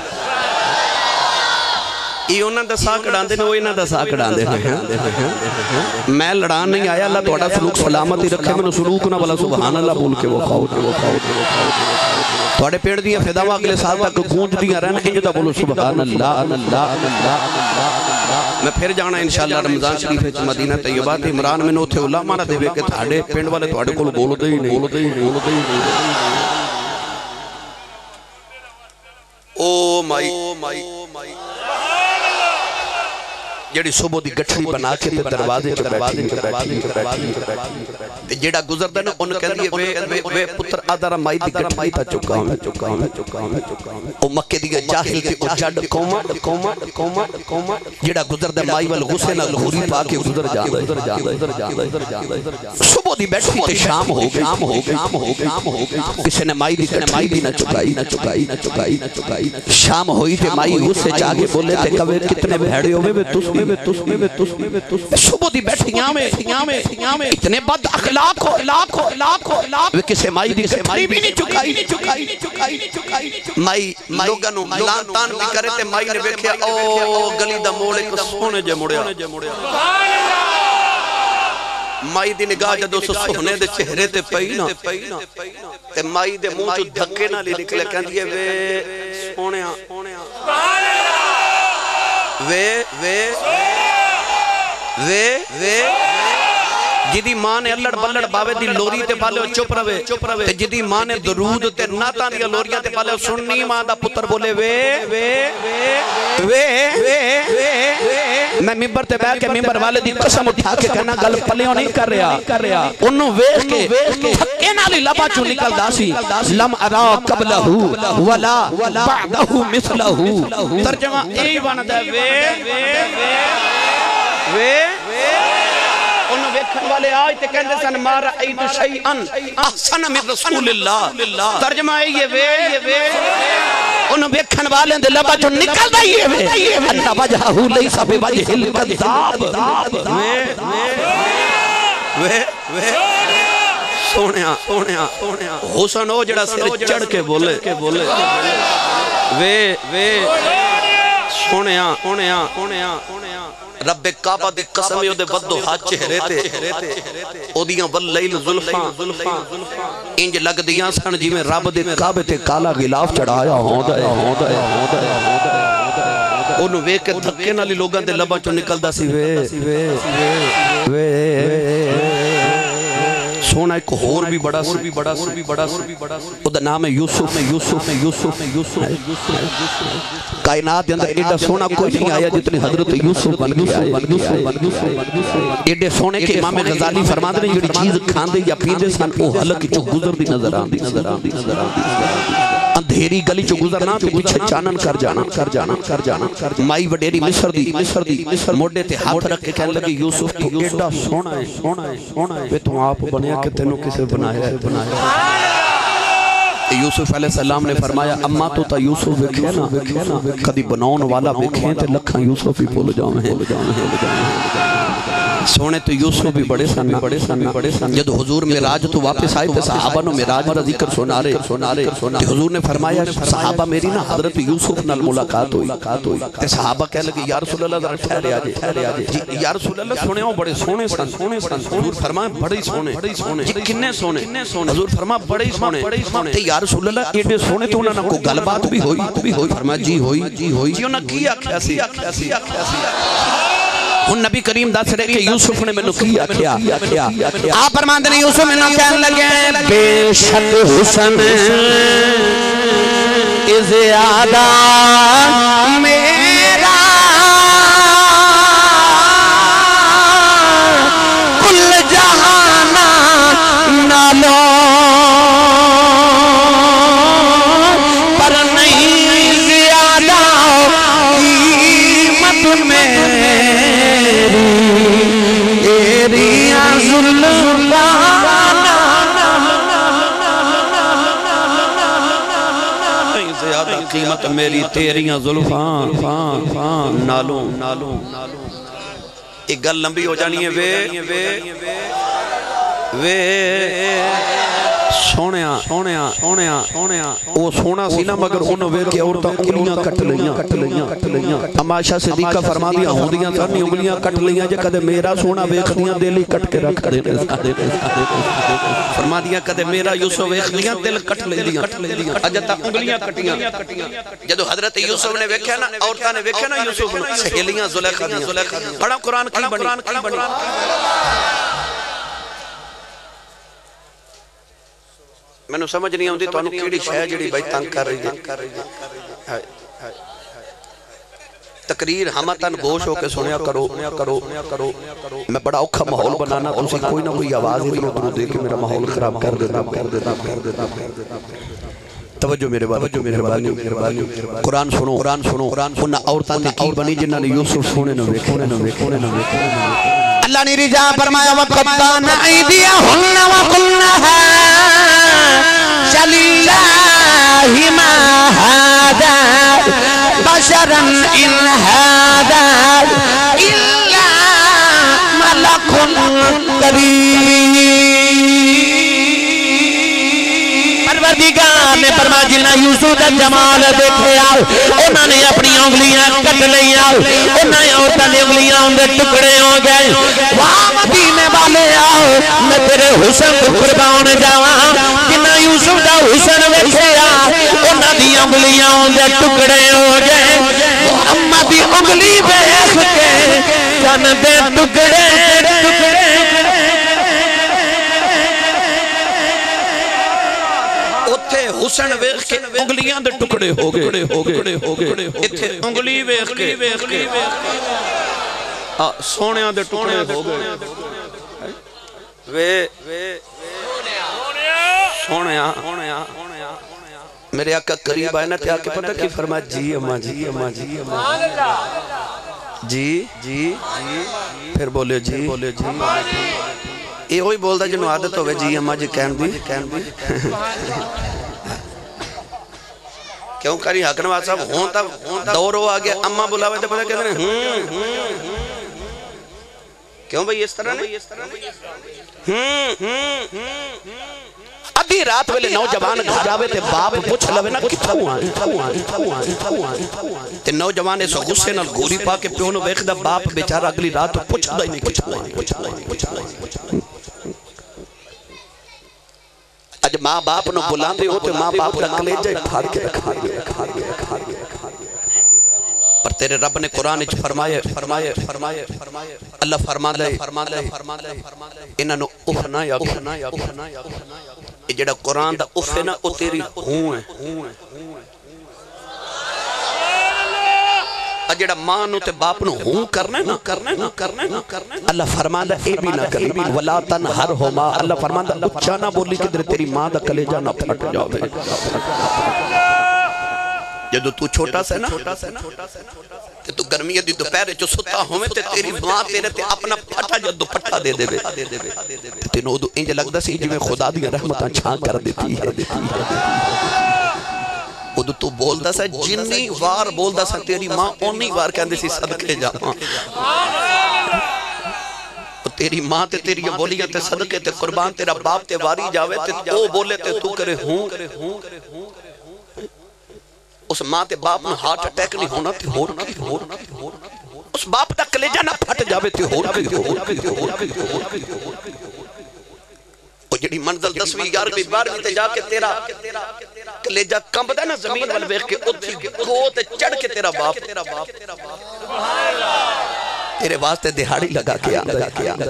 یہ انہاں دا سا کڑاندے نے وہ انہاں دا سا کڑاندے نے میں لڑان نہیں آیا اللہ تواڈا سلوک سلامتی رکھے میں سلوک نہ والا سبحان اللہ بول کے وہ کھاؤ وہ کھاؤ تواڈے پیڑ دیاں فضاواں اگلے سال تک گونج دیاں رہن انج دا بولو سبحان اللہ اللہ میں پھر جانا انشاءاللہ رمضان شریف وچ مدینہ طیبہ تے عمران میں اوتھے علماء نہ دے کہ تھاڈے پنڈ والے تواڈے کول بولدے ہی نہیں بولدے ہی نہیں او مائی جڑی صبح دی گٹھڑی بنا کے تے دروازے چ بیٹھی جیڑا گزردا نا اون کہندی وے وے پتر آدارا مائی دی گٹھڑی تا چکا او مکے دی جاہل تے او جڈ قوم قوم قوم قوم جیڑا گزردا مائی ول غصے نال گھوری پا کے گزر جاندا صبح دی بیٹھی تے شام ہو گئی شام ہو گئی شام ہو گئی شام ہو گئی کسے نے مائی دی مائی دی نہ چکائی نہ چکائی نہ چکائی نہ چکائی شام ہوئی تے مائی غصے چ آ کے بولے تے کبے کتنے بھڑے ہوے وے تس میں تس میں تس میں تس صبح دی بیٹھیاں میں میں میں اتنے بد اخلاق ہو اخلاق ہو اخلاق ہو اخلاق وہ کسے مائی دی مائی بھی نہیں چکائی نہیں چکائی نہیں چکائی نہیں چکائی مائی لوگاں نو لان تان بھی کرے تے مائی نے ویکھیا او گلی دا موڑ ایک سونے جے مڑیا مائی دی نگاہ جدو سونے دے چہرے تے پئی نا تے مائی دے منہ چوں دھکے نال نکلے کہندی ہے وے سونیا وے وے وے وے جدی ماں نے اللڑ بلڑ باوے دی لوری تے پالے چپ روے تے جدی ماں نے درود تے ناتاں دی لوریاں تے پالے سننی ماں دا پتر بولے وے وے وے میں ممبر تے بیٹھ کے ممبر والے دی قسم اٹھا کے کہنا گل پلیوں نہیں کر رہا کر رہا انہوں ویکھ کے تھکے نال لبا چوں نکلدا سی لم ارا قبلہ ولا بعدہ مثلہ ترجمہ یہی بندا ہے وے وے وے انہوں ویکھن والے آج تے کہندے سن ما رأیت شیئن احسن من رسول اللہ ترجمہ ہے یہ وے انہوں ویکھن والے دے لبا چوں نکل دا یہ وے اللہ وجہہ لیس بوجہ الکذاب وے وے وے سونیا سونیا حسن ہو جڑا سر چڑھ کے بولے وے وے سونیا سونیا سونیا رب کعبہ دی قسم او دے ودو ہاتھ چہرے تے او دیاں واللیل زلفاں انج لگ دیاں سن جی میں رب دے کعبے تے کالا غلاف چڑھایا ہوندا ہے ہوندا ہے ہوندا ہے اونوں ویکھ کے دھکے نال لوگاں دے لباں چوں نکلدا سی وے وے سونا ایک ہور بھی بڑا سور بھی بڑا سور بھی بڑا سور بھی بڑا او دا نام ہے یوسف یوسف یوسف یوسف کائنات دے اندر ایڈا سونا کوئی نہیں آیا جتنی حضرت یوسف بن گیا ایڈے سونے کے امام غزالی فرماتے ہیں جڑی چیز کھاندے یا پیندے سن او حلق چوں گزر دی نظر آندی نظر آندی نظر آندی اندھیری گلی چوں گزرنا تے پیچھے چانن کر جانا کر جانا کر جانا مائی وڈیری مصر دی مصر دی موڈے تے ہاتھ رکھ کے کہنے لگے یوسف تو ایڈا سونا ہے سونا ہے سونا ہے تو آپ بنیا کہ تینوں کسے بنایا ہے بنایا یوسف علیہ السلام نے فرمایا اما تو تا یوسف وکھے نا کدی بناؤن والا وکھیں تے لکھاں یوسف ہی بھول جاؤں ہیں سونے تو یوسف بھی بڑے سن بڑے سن بڑے سن جب حضور معراج تو واپس آئے تے صحابہ نو معراج دا ذکر سنا رہے سنا رہے حضور نے فرمایا صحابہ میری نا حضرت یوسف نال ملاقات ہوئی تے صحابہ کہنے لگے یا رسول اللہ ذرا ٹھہرے آجے ٹھہرے آجے یا رسول اللہ سنے ہوں بڑے سونے سن سونے سن حضور فرمائے بڑے سونے بڑے سونے جی کنے سونے حضور فرمائے بڑے سونے تے یا رسول اللہ ایڈے سونے تو انہاں کو گل بات بھی ہوئی بھی ہوئی فرمایا جی ہوئی جی ہوئی جی انہاں کی آکھیا سی آکھیا سی آکھیا سی ان نبی کریم دس رہے کہ یوسف نے میں نے کیا کیا آپ فرماتے ہیں یوسف میں نے کہنے لگے بے شک حسن زیادہ میرا کل جہانا نالو پر نہیں زیادہ قیمت میں قیمت میری تیریاں زلفان فان فان نالوں نالوں ایک گل لمبی ہو جانی ہے وے وے سونیا سونیا سونیا سونیا وہ سونا سی نا مگر انہوں وے کہ عورتاں انگلیاں کٹ لیاں کٹ لیاں کٹ لیاں عائشہ صدیقہ فرما دیا ہوندیاں سارنی انگلیاں کٹ لیاں جے کدے میرا سونا ویکھ دیاں دل ہی کٹ کے رکھ دے فرما دیا کدے میرا یوسف ویکھ لیاں دل کٹ لیاں اجتا انگلیاں کٹیاں جدو حضرت یوسف نے ویکھیا نا عورتاں نے ویکھیا نا یوسف سہیلیاں زلیخا دیاں بڑا قرآن کی بنی میں نے سمجھ نہیں ہوندی تو انہوں کیڑی شاہ جڑی بھائی تنگ کر رہی ہے تقریر ہمتاً گوش ہو کے سنیا کرو کرو میں بڑا اوکھا محول بنانا تو اسی کوئی نہ کوئی آواز ادھر ادھر دے کے میرا محول خراب کر دیتا کر دیتا کر دیتا توجہ میرے بعد توجہ میرے بعد قرآن سنو قرآن سنو قرآن سنو عورتاں تقیر بنی جنہاں نے یوسف سونے نو ویکھنے نو ویکھنے نو ویکھنے اللہ نے رجا فرمایا وَقَطَّعْنَ أَيْدِيَهُنَّ وَقُلْنَ حَاشَ لِلَّهِ مَا هَذَا بَشَرًا إِنْ هَذَا إِلَّا مَلَكٌ كَرِيمٌ پروردگار نے فرمایا جنہاں یوسف دا جمال دیکھے آؤ انہوں نے اپنی انگلیاں کٹ لئی آؤ انہوں نے عورتوں نے انگلیاں اندر ٹکڑے ہو گئے وہاں مدینے والے آؤ میں تیرے حسن کو قربان جاواں جنہاں یوسف دا حسن ویکھے آؤ انہوں نے انگلیاں اندر ٹکڑے ہو گئے محمد دی انگلی ویکھ کے جن دے ٹکڑے ٹکڑے حسن ویکھ کے انگلیاں دے ٹکڑے ہو گئے ہو گئے ہو گئے ایتھے انگلی ویکھ کے ویکھ کے سونیاں دے ٹکڑے ہو گئے وے سونیاں میرے آقا قریب آئے نا تے آکے پتہ کی فرمایا جی اماں جی اماں جی اماں جی جی پھر بولے جی بولے جی یہ ہوئی بول دا جنہوں عادت ہوئے جی اماں جی کہن دی کہن دی کیوں کری حق نواز صاحب ہون تا دور ہو آگیا اممہ بلاوے تے پتہ کہتے ہیں کیوں بھئی اس طرح نہیں ادھی رات ویلے نوجوان گھر جاوے تے باپ پوچھ لوے نا کتھوں آئے تے نوجوان اس غصے نال گوری پا کے پیونو بیخ دا باپ بیچارہ اگلی رات پوچھ دا ہی نہیں کتھوں آئے اج ماں باپ نو بلان دے ہوتے ماں باپ کا کلیجہ پھاڑ کے رکھا گیا پر تیرے رب نے قرآن اچھ فرمائے فرمائے فرمائے اللہ فرما لے فرما لے انہاں نو اخنا یا اخنا یا اخنا یہ جڑا قرآن دا اخنا او تیری ہوں ہے جڑا ماں نو تے باپ نو ہوں کرنے نا کرنے نا کرنے نا کرنے اللہ فرماندہ اے بھی نہ کرنے وَلَا تَنْهَرْهُمَا اللہ فرماندہ اچھا نہ بولی کہ در تیری ماں دا کلیجہ نہ پھٹ جاوے جدو تو چھوٹا سے نا کہ تو گرمی دی دوپہرے جو ستا ہوئے تے تیری ماں تیرے تے اپنا پھٹا جدو پھٹا دے دے بے تینو دو انج لگ دا سی جو میں خدا دی رحمتاں چھان کر دیتی ہے ادھو تو بول دا سا جنی وار بول دا سا تیری ماں اونی وار کہندے سی صدقے جاواں تیری ماں تے تیری بولیاں تے صدقے تے قربان تیرا باپ تے واری جاوے تے او بولے تے تو کرے ہوں اس ماں تے باپ میں ہارٹ اٹیک نہیں ہونا تے ہور کی ہور کی اس باپ دا کلیجہ نہ پھٹ جاوے تے ہور کی ہور کی ہور کی وہ جڑی منزل دسویں گیارہویں بارہویں تے جا کے تیرا کلیجہ کمب دا نا زمین وال ویکھ کے اتھی گو تے چڑھ کے تیرا باپ تیرے واسطے دہاڑی لگا کے آندا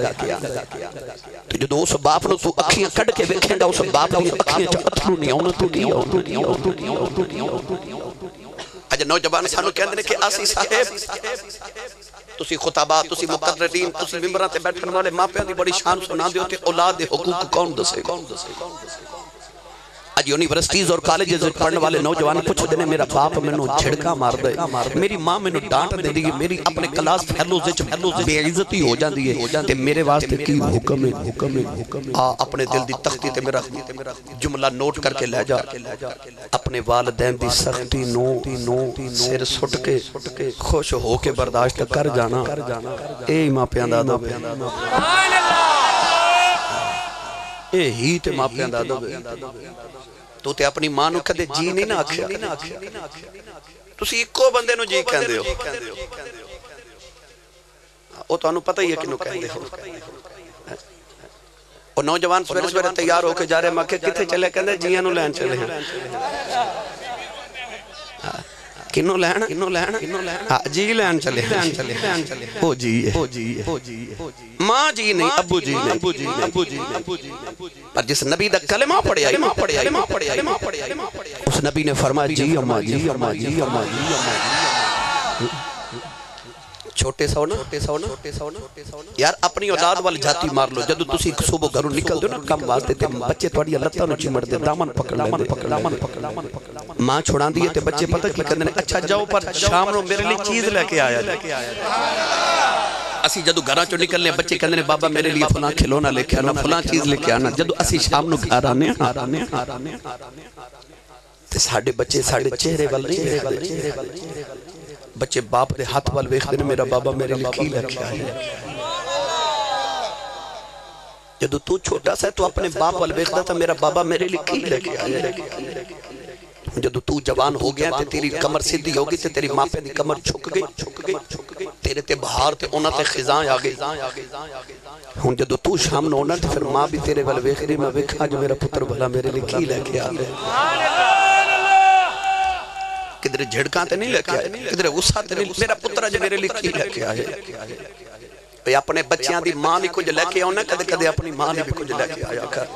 تو جدو اس باپ نو تو اکھیاں کڈ کے ویکھیں گا اس باپ دی اکھیاں چ اتھرو نہیں آونا تو نہیں اج نوجوان سانو کہندے نے کہ آسی صاحب تسی خطابات تسی مقررین تسی ممبراں تے بیٹھن والے ماپیاں دی بڑی شان سنا دیو تے اولاد دے حقوق کون دسے گا آج یونیورسٹیز اور کالجز پڑھنے والے نوجوان پوچھ دینے میرا باپ میں نو جھڑکا مار دے، میری ماں میں نو ڈانٹ دے دی، میری اپنے کلاس فیلوز وچ بے عزتی ہو جان دی ہے تے میرے واسطے کی حکم ہے؟ آ اپنے دل دی تختی تے میرا جملہ نوٹ کر کے لے جا، اپنے والدین دی سختی نو سر سٹ کے خوش ہو کے برداشت کر جانا، اے ماں پیاں دادا بے اے ہی تے ماں پیاں دادا بے تو تے اپنی ماں نو کدے جی نہیں نہ آکھیا، تسی اکو بندے نو جی کہندے ہو، او تو انو پتہ ہی ہے کنو کہندے ہو۔ اور نوجوان سویرے سویرے تیار ہو کے جا رہے مکہ کتے چلے کہندے جیاں نو لین چلے ہیں، کنو لین کنو لین جی لین چلے ہو جی ماں جی نہیں ابو جی نہیں، پر جس نبی دا کلمہ پڑھیا اس نبی نے فرمایا جی اماں جی اماں جی اماں جی چھوٹے سو نا یار اپنی اولاد وال جاتی مار لو، جدو تسی صبح گھروں نکل دو نا کم واسطے تے بچے تھوڑی لتاں نو چمڑ دے، دامن پکڑ لیندے، ماں چھڑان دی تے بچے پتہ کی کہندے نے اچھا جاؤ پر شام نو میرے لیے چیز لے کے آیا جائے۔ اسی جدو گھراں چوں نکلنے بچے کہندے نے بابا میرے لیے فلاں کھلونا لے کے آنا، فلاں چیز لے کے آنا، جدو اسی شام نو گھر آنے تے ساڈے بچے ساڈے چہرے وال نہیں دیکھدے، بچے باپ دے ہاتھ وال ویکھدے نے میرا بابا میرے لیے کی لے کے آیا۔ جدو تو چھوٹا سا ہے تو اپنے باپ وال ویکھدا تھا میرا بابا میرے لیے کی لے کے آیا، جدو تو جوان ہو گیا تے تیری کمر سیدھی ہوگی تے تیری ماں پہ دی کمر چھک گئی، تیرے تے بہار تے انہاں تے خزاں آ گئی، ہن جدو تو شام نو ہونا تے پھر ماں بھی تیرے وال ویکھ رہی، میں ویکھا جو میرا پتر بھلا میرے لیے کی لے کے آیا، کدھر جھڑکاں تے نہیں لے کے آئے، کدھر غصہ تے نہیں، میرا پتر جو میرے لیے کی لے کے آئے۔ بھئی اپنے بچیاں دی ماں بھی کچھ لے کے آنا، کدھے کدھے اپنی ماں بھی کچھ لے کے آیا کر،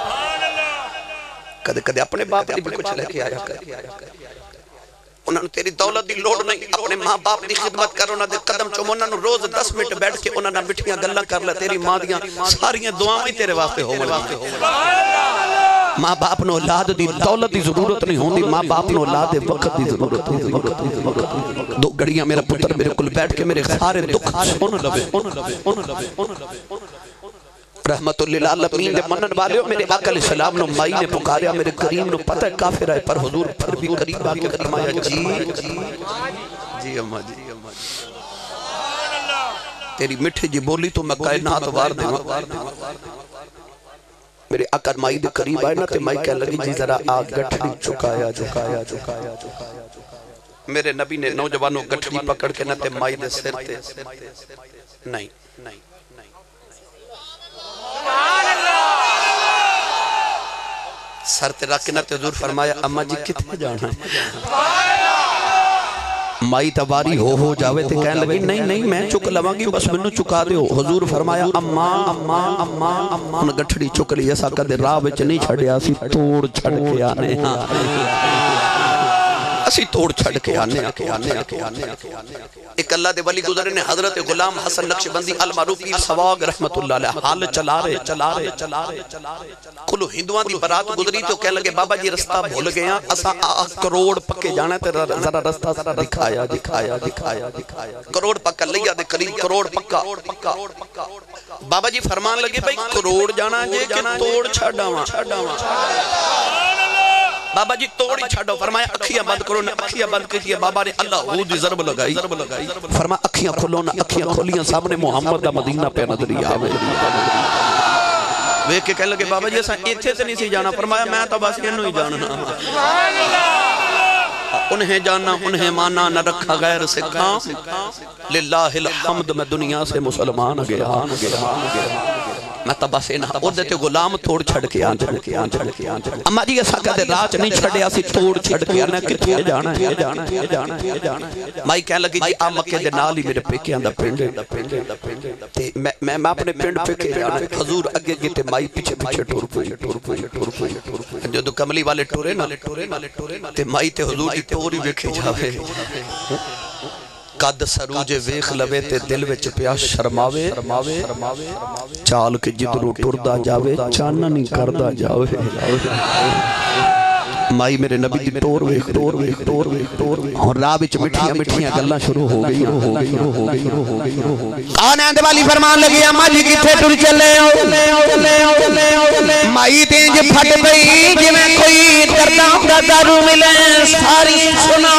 کدھے کدھے اپنے باپ بھی کچھ لے کے آیا کر۔ انہوں نے تیری دولت دی لوڑ نہیں، اپنے ماں باپ دی خدمت کر، انہوں نے قدم چوم، انہوں نے روز دس منٹ بیٹھ کے انہوں نے مٹھیاں گلاں کر لے، تیری ماں دیاں ساریاں دعاں ہی تیرے واسطے ہو ملے۔ ماں باپ نو اولاد دی دولت دی ضرورت نہیں ہوندی، ماں باپ نو اولاد دے وقت دی ضرورت ہے۔ دو گھڑیاں میرا پتر میرے کل بیٹھ کے میرے سارے دکھ سن لوے، رحمت للعالمین دے منن والے میرے آقا علیہ السلام نو مائی نے پکاریا، میرے کریم نو پتہ ہے کافر ہے، پر حضور پھر بھی قریب آ کے فرمایا جی جی اماں جی تیری مٹھی جی بولی تو میں کائنات وار دے میرے آقا مائی دے قریب آئے نا تے مائی کہہ لگی جی ذرا آگ گٹھڑی چکایا چکایا چکایا میرے نبی نے نوجوانوں گٹھڑی پکڑ کے نہ تے مائی دے سر تے نہیں سر تے رکھ کے نہ تے حضور فرمایا اماں جی کتنے جانا ہے؟ مائی تواری ہو ہو جاوے تے کہنے لگی نہیں نہیں میں چک لوانگی بس منو چکا دے ہو۔ حضور فرمایا اماں اماں اماں اماں ان گٹھڑی چک لی ایسا کدے راہ وچ نہیں چھڑیا سی توڑ چھڑ کے آنے ہاں اسی توڑ چھڑ کے آنے ایک اللہ دے ولی گزرے نے حضرت غلام حسن نقشبندی المعروف پیر سواگ رحمت اللہ علیہ حال چلا رہے چلا رہے چلا رہے کلو ہندوان دی برات گزری تو کہنے لگے بابا جی رستہ بھول گیا اسا کروڑ پکے جانا ہے ذرا رستہ ذرا دکھایا دکھایا دکھایا دکھایا کروڑ پکا لیا دے قریب کروڑ پکا بابا جی فرمان لگے بھئی کروڑ جانا جے کہ توڑ چھڑا ہوا بابا جی توڑی چھڑو فرمایا اکھیاں بند کرو نے اکھیاں بند کی بابا نے اللہ ہو دی ضرب لگائی فرمایا اکھیاں کھولو نہ اکھیاں کھولیاں سامنے محمد دا مدینہ پہ نظری آوے وے کے کہنے لگے بابا جی ایسا ایتھے سے نہیں سی جانا فرمایا میں تو بس انہوں ہی جانا انہیں جانا انہیں مانا نہ رکھا غیر سے کام للہ الحمد میں دنیا سے مسلمان گیا میں تبا سے نہ اور دیتے غلام توڑ چھڑ کے آن چھڑ کے آن چھڑ کے آن چھڑ کے اماں جی ایسا کہتے راج نہیں چھڑے آسی توڑ چھڑ کے آنے کتنے جانا ہے جانا ہے جانا ہے جانا ہے مائی کہہ لگی جی آ مکہ دے نال ہی میرے پیکے آندہ پینڈے میں اپنے پینڈ پیکے جانا حضور اگے گیتے مائی پیچھے پیچھے ٹور پوئی ٹور پوئی ٹور پوئی جو دو کملی والے ٹورے نا تے مائی تے حضور دی توری ویکھے جاوے قد سروج ویخ لوے تے دل وچ پیا شرماوے چال کے جدرو ٹردہ جاوے چانہ نہیں کردہ جاوے مائی میرے نبی دی ٹور ویخ ٹور ویخ ٹور ویخ ٹور ویخ اور راہ وچ مٹھیاں مٹھیاں گلاں شروع ہو گئی ہو گئی ہو گئی ہو گئی ہو گئی آنے آنے والی فرمان لگی اماں جی کتھے ٹر چلے ہو مائی تینج پھٹ پئی جی میں کوئی درداں دا دارو ملے ساری سنا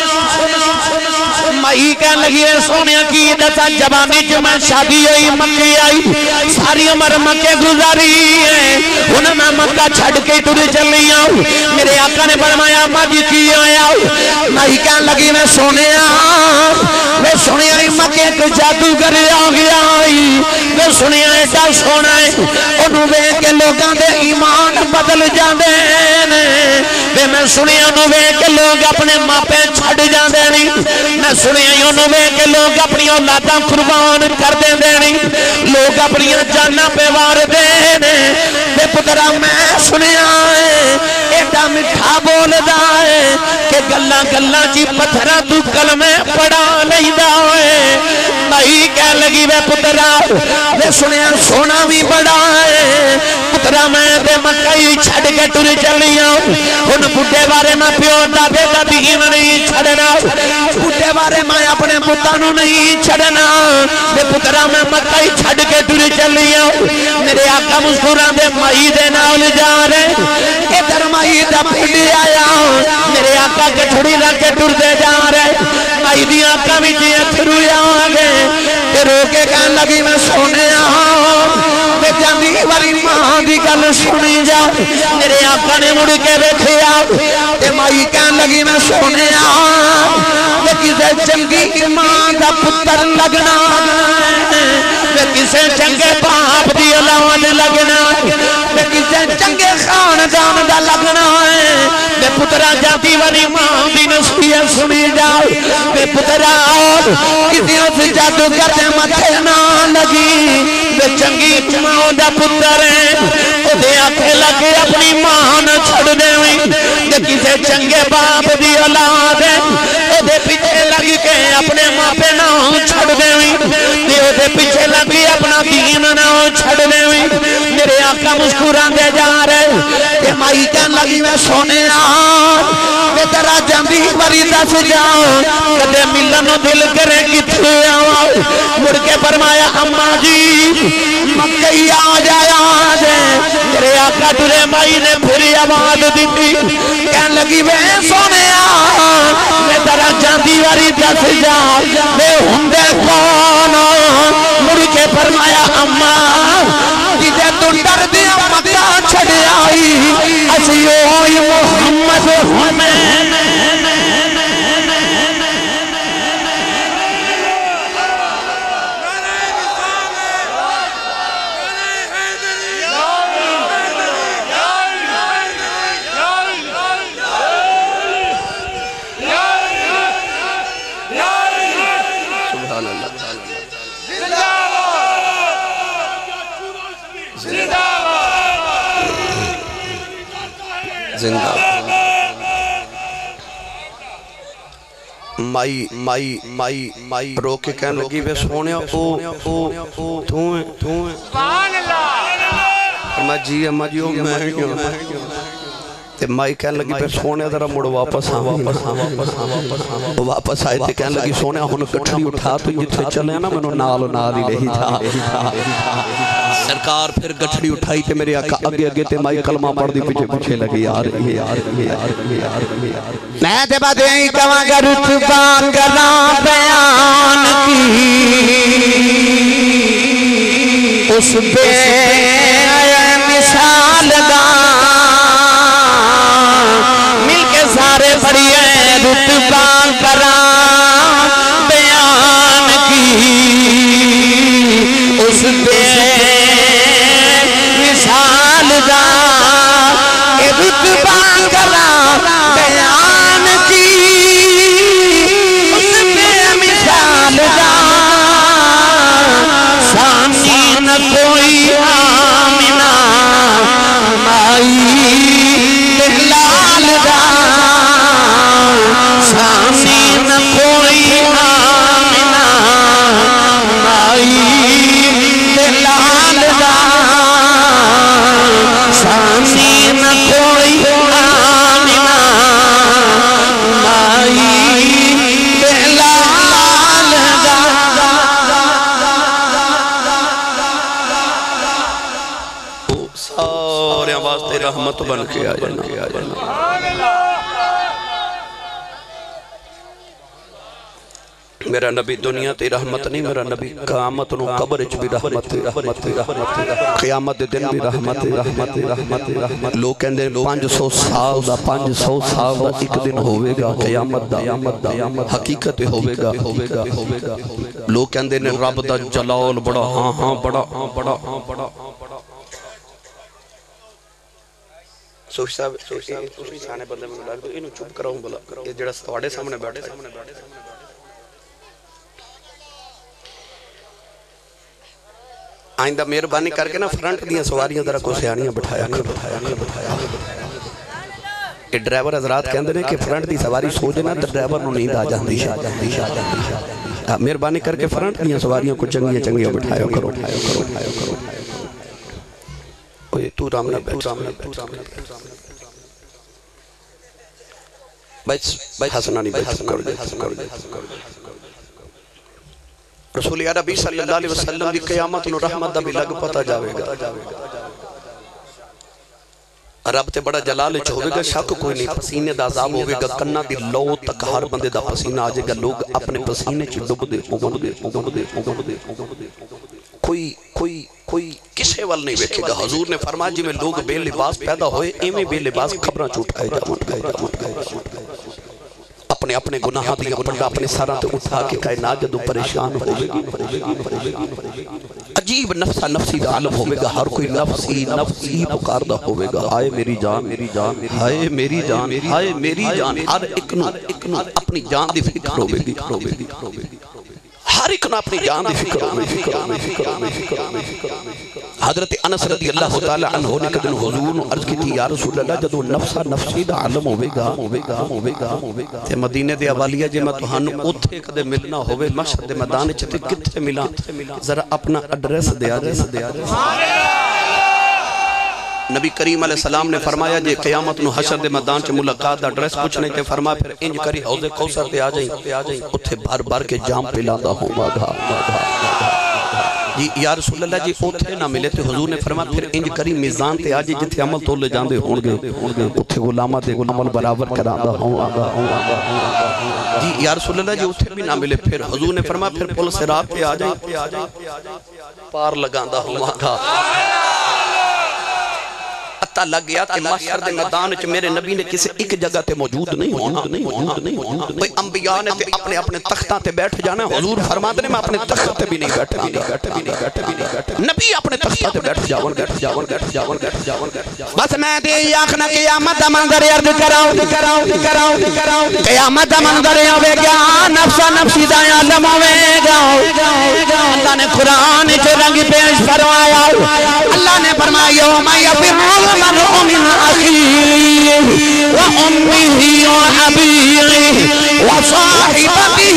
مائی کہنے لگی ہے سونیا کی دسا جوانی جو میں شادی ہوئی مکی آئی ساری عمر مکے گزاری ہے انہیں میں مکہ چھڑ کے ٹر چلی آؤں میرے آقا نے فرمایا اماں جی کی آیا مائی کہنے لگی میں سونیا میں سنیا مکے کو جادو کر آ گیا میں سنیا ایسا سونا ہے انہوں بے کے لوگاں دے ایمان بدل جاندے ہیں میں سنیا انہوں بے کے لوگ اپنے ماپے چھڑ جاندے نہیں میں سنیا انہوں بے کے لوگ اپنی اولاداں قربان کر دیں دے نہیں لوگ اپنی جانہ پہ وار دیں بے پترہ میں سنیا ہے ایڈا مٹھا بول دا ہے کہ گلہ گلہ جی پتھرہ تو کلمے پڑا نہیں دا ہے مائی کہہ لگی بے پترہ بے سنیا سونا بھی بڑا ہے پترہ میں دے مکئی چھڑ کے ٹر چلی آؤں ان بڑھے بارے میں پیو دادے دا دین نہیں چھڑنا بڑھے بارے میں اپنے پتانوں نہیں چھڑنا بے پترہ میں مکئی چھڑ کے ٹر چلی آؤں میرے آقا مسکران دے مائی دے نال جا رہے ادھر مائی دا پھڑی آیا میرے آقا کے چھڑی رکھ کے ٹر دے جا رہے مائی دی آقا بھی جی اتھرو آگے تے روکے کہن لگی میں سونے آؤں میں جاندی واری ماں دی گل سنی جا میرے آقا نے مڑ کے بیٹھے آؤ تے مائی کہن لگی میں سونے آؤں میں کسے چنگی ماں دا پتر لگنا میں کسے چنگے باپ دی اولاد لگنا میں کسے چنگے خاندان دا لگنا ہے میں پترہ جاتی واری ماں دی نصیحت سنی جاؤ میں پترہ کسی سے جادو کرتے متھے نہ لگی میں چنگی ماں دا پتر ہے دے آکھے لگے اپنی ماں نہ چھڑ دے ہوئی دے کسے چنگے باپ دی اولاد ہے دے پیچھے لگی کہ اپنے ماں پہ نہ چھڑ دے ہوئی دے پیچھے لگی اپنا دین نہ چھڑ دے ہوئی میرے آقا مسکران دے جا رہے کہ مائی کہن لگی میں سونے آن میں ترہ جاندی بری دس جاؤں کدے ملن دل کرے کتھے آؤں مڑ کے فرمایا اماں جی مکئی آ جایا دے میرے آقا ترے مائی نے پھری آواز دیتی کہن لگی میں سونے آن میں ترہ جاندی بری دس جاؤں میں ہندے کون مڑ کے فرمایا اماں جیسے تو ڈر دیا مکہ چھڑ آئی اسی ہوئی محمد ہمیں مائی مائی مائی مائی رو کے کہنے لگی بے سونے او او او تھویں تھویں میں جی اما جی میں کیوں تے مائی کہنے لگی بے سونے ذرا مڑ واپس آ واپس آ واپس آ واپس واپس آئے تے کہنے لگی سونے ہن کٹھڑی اٹھا تو جتھے چلے نا مینوں نال نال ہی رہی تھا سرکار پھر گٹھڑی اٹھائی تے میرے آقا اگے اگے تے مائی کلمہ پڑھ دی پیچھے پیچھے لگی یار یار یار یار میں تے بعد یہی کہاں گا رتبہ کراں بیان کی اس بے مثال دا مل کے سارے پڑھیے رتبہ کراں بیان کی اس بے مثال دا اے رتبہ کراں بیان کی اس بے مثال دا سامنے نہ کوئی آمنہ مائی دلال دا سامنے نہ کوئی آمنہ مائی دلال دا سامنے نہ کوئی آمنہ بن کے آ جانا۔ میرا نبی دنیا تے رحمت نہیں، میرا نبی قیامت نو قبر اچ بھی رحمت رحمت رحمت قیامت دے دن بھی رحمت رحمت رحمت رحمت لوگ کہندے پانچ سو سال دا پانچ سو سال دا ایک دن ہوے گا قیامت دا حقیقت ہوے گا ہوے گا ہوے گا لوگ کہندے نے رب دا جلال بڑا ہاں ہاں بڑا ہاں بڑا ہاں بڑا سوچ صاحب سوچ صاحب سانے بندے میں لگ دو اینو چپ کراؤں بلا یہ جڑا تواڈے سامنے بیٹھا ہے آئندہ مہربانی کر کے نا فرنٹ دیاں سواریاں ذرا کو سیانیاں بٹھایا کر یہ ڈرائیور حضرات کہندے نے کہ فرنٹ دی سواری سو جنا تو ڈرائیور نو نیند آ جاندی ہے مہربانی کر کے فرنٹ دیاں سواریاں کو چنگیاں چنگیاں بٹھایا کرو اوہ تو رام نہ بیٹھ بیٹھ حسنانی بیٹھ رسول عربی صلی اللہ علیہ وسلم دی قیامت نو رحمت دا بھی لگ پتا جاوے گا رب تے بڑا جلال ہوئے گا شک کوئی نہیں پسینے دا عذاب ہوئے گا کنہ دی لو تک ہر بندے دا پسینہ آجے گا لوگ اپنے پسینے چی ڈب دے ڈب دے ڈب دے ڈب دے کوئی کوئی کوئی کسے وال نہیں بیٹھے گا حضور نے فرمایا جی میں لوگ بے لباس پیدا ہوئے ایمیں بے لباس خبران چھوٹائے جا اپنے اپنے گناہ دیا پڑھا اپنے سارا تے اٹھا کے کائنات جدو پریشان ہوئے گا عجیب نفسہ نفسی دا عالم ہوئے گا ہر کوئی نفسی نفسی پکاردہ ہوئے گا آئے میری جان آئے میری جان آئے میری جان ہر ایک نو اپنی جان دی فکر ہوئے گی ہر ایک نو اپنی جان دی فکر ہوئے گی حضرت انس رضی اللہ تعالیٰ عنہ نے کدن حضور نے عرض کی تھی یا رسول اللہ جدو نفسہ نفسی دا عالم ہوئے گا ہوئے گا ہوئے گا تے مدینے دے حوالیہ جے میں توہانو اوتھے کدے ملنا ہوئے مشہد میدان چتے کتے ملا ذرا اپنا ایڈریس دیا جے نبی کریم علیہ السلام نے فرمایا جے قیامت نو حشر دے میدان چ ملاقات دا ایڈریس پوچھنے تے فرمایا پھر انج کری حوض کوثر تے آ جائیں اوتھے بھر بھر کے جام پلاندا ہوں گا جی یا رسول اللہ جی اوتھے نہ ملے تے حضور نے فرمایا پھر انج کری میزان تے آجے جتھے عمل تو لے جاندے ہون گے اوتھے غلامہ دے عمل برابر کراندا ہوں جی یا رسول اللہ جی اوتھے بھی نہ ملے پھر حضور نے فرمایا پھر پل صراط تے آ جائیں پار لگاندا ہوں گا پتہ لگ گیا کہ محشر دے میدان وچ میرے نبی نے کسی ایک جگہ تے موجود نہیں ہونا کوئی انبیاء نے تے اپنے اپنے تختاں تے بیٹھ جانا حضور فرماتے نے میں اپنے تخت تے بھی نہیں بیٹھا نبی اپنے تختاں تے بیٹھ جاون بیٹھ جاون بیٹھ جاون بیٹھ جاون بس میں تے آکھنا قیامت دا منظر عرض کراؤں کراؤں کراؤں قیامت دا منظر ہوے گا نفس نفسی دا عالم ہوے گا اللہ نے قرآن وچ رنگ پیش فرمایا اللہ نے فرمایا یوم یفر المرء من أخيه وأمه وأبيه وصاحبته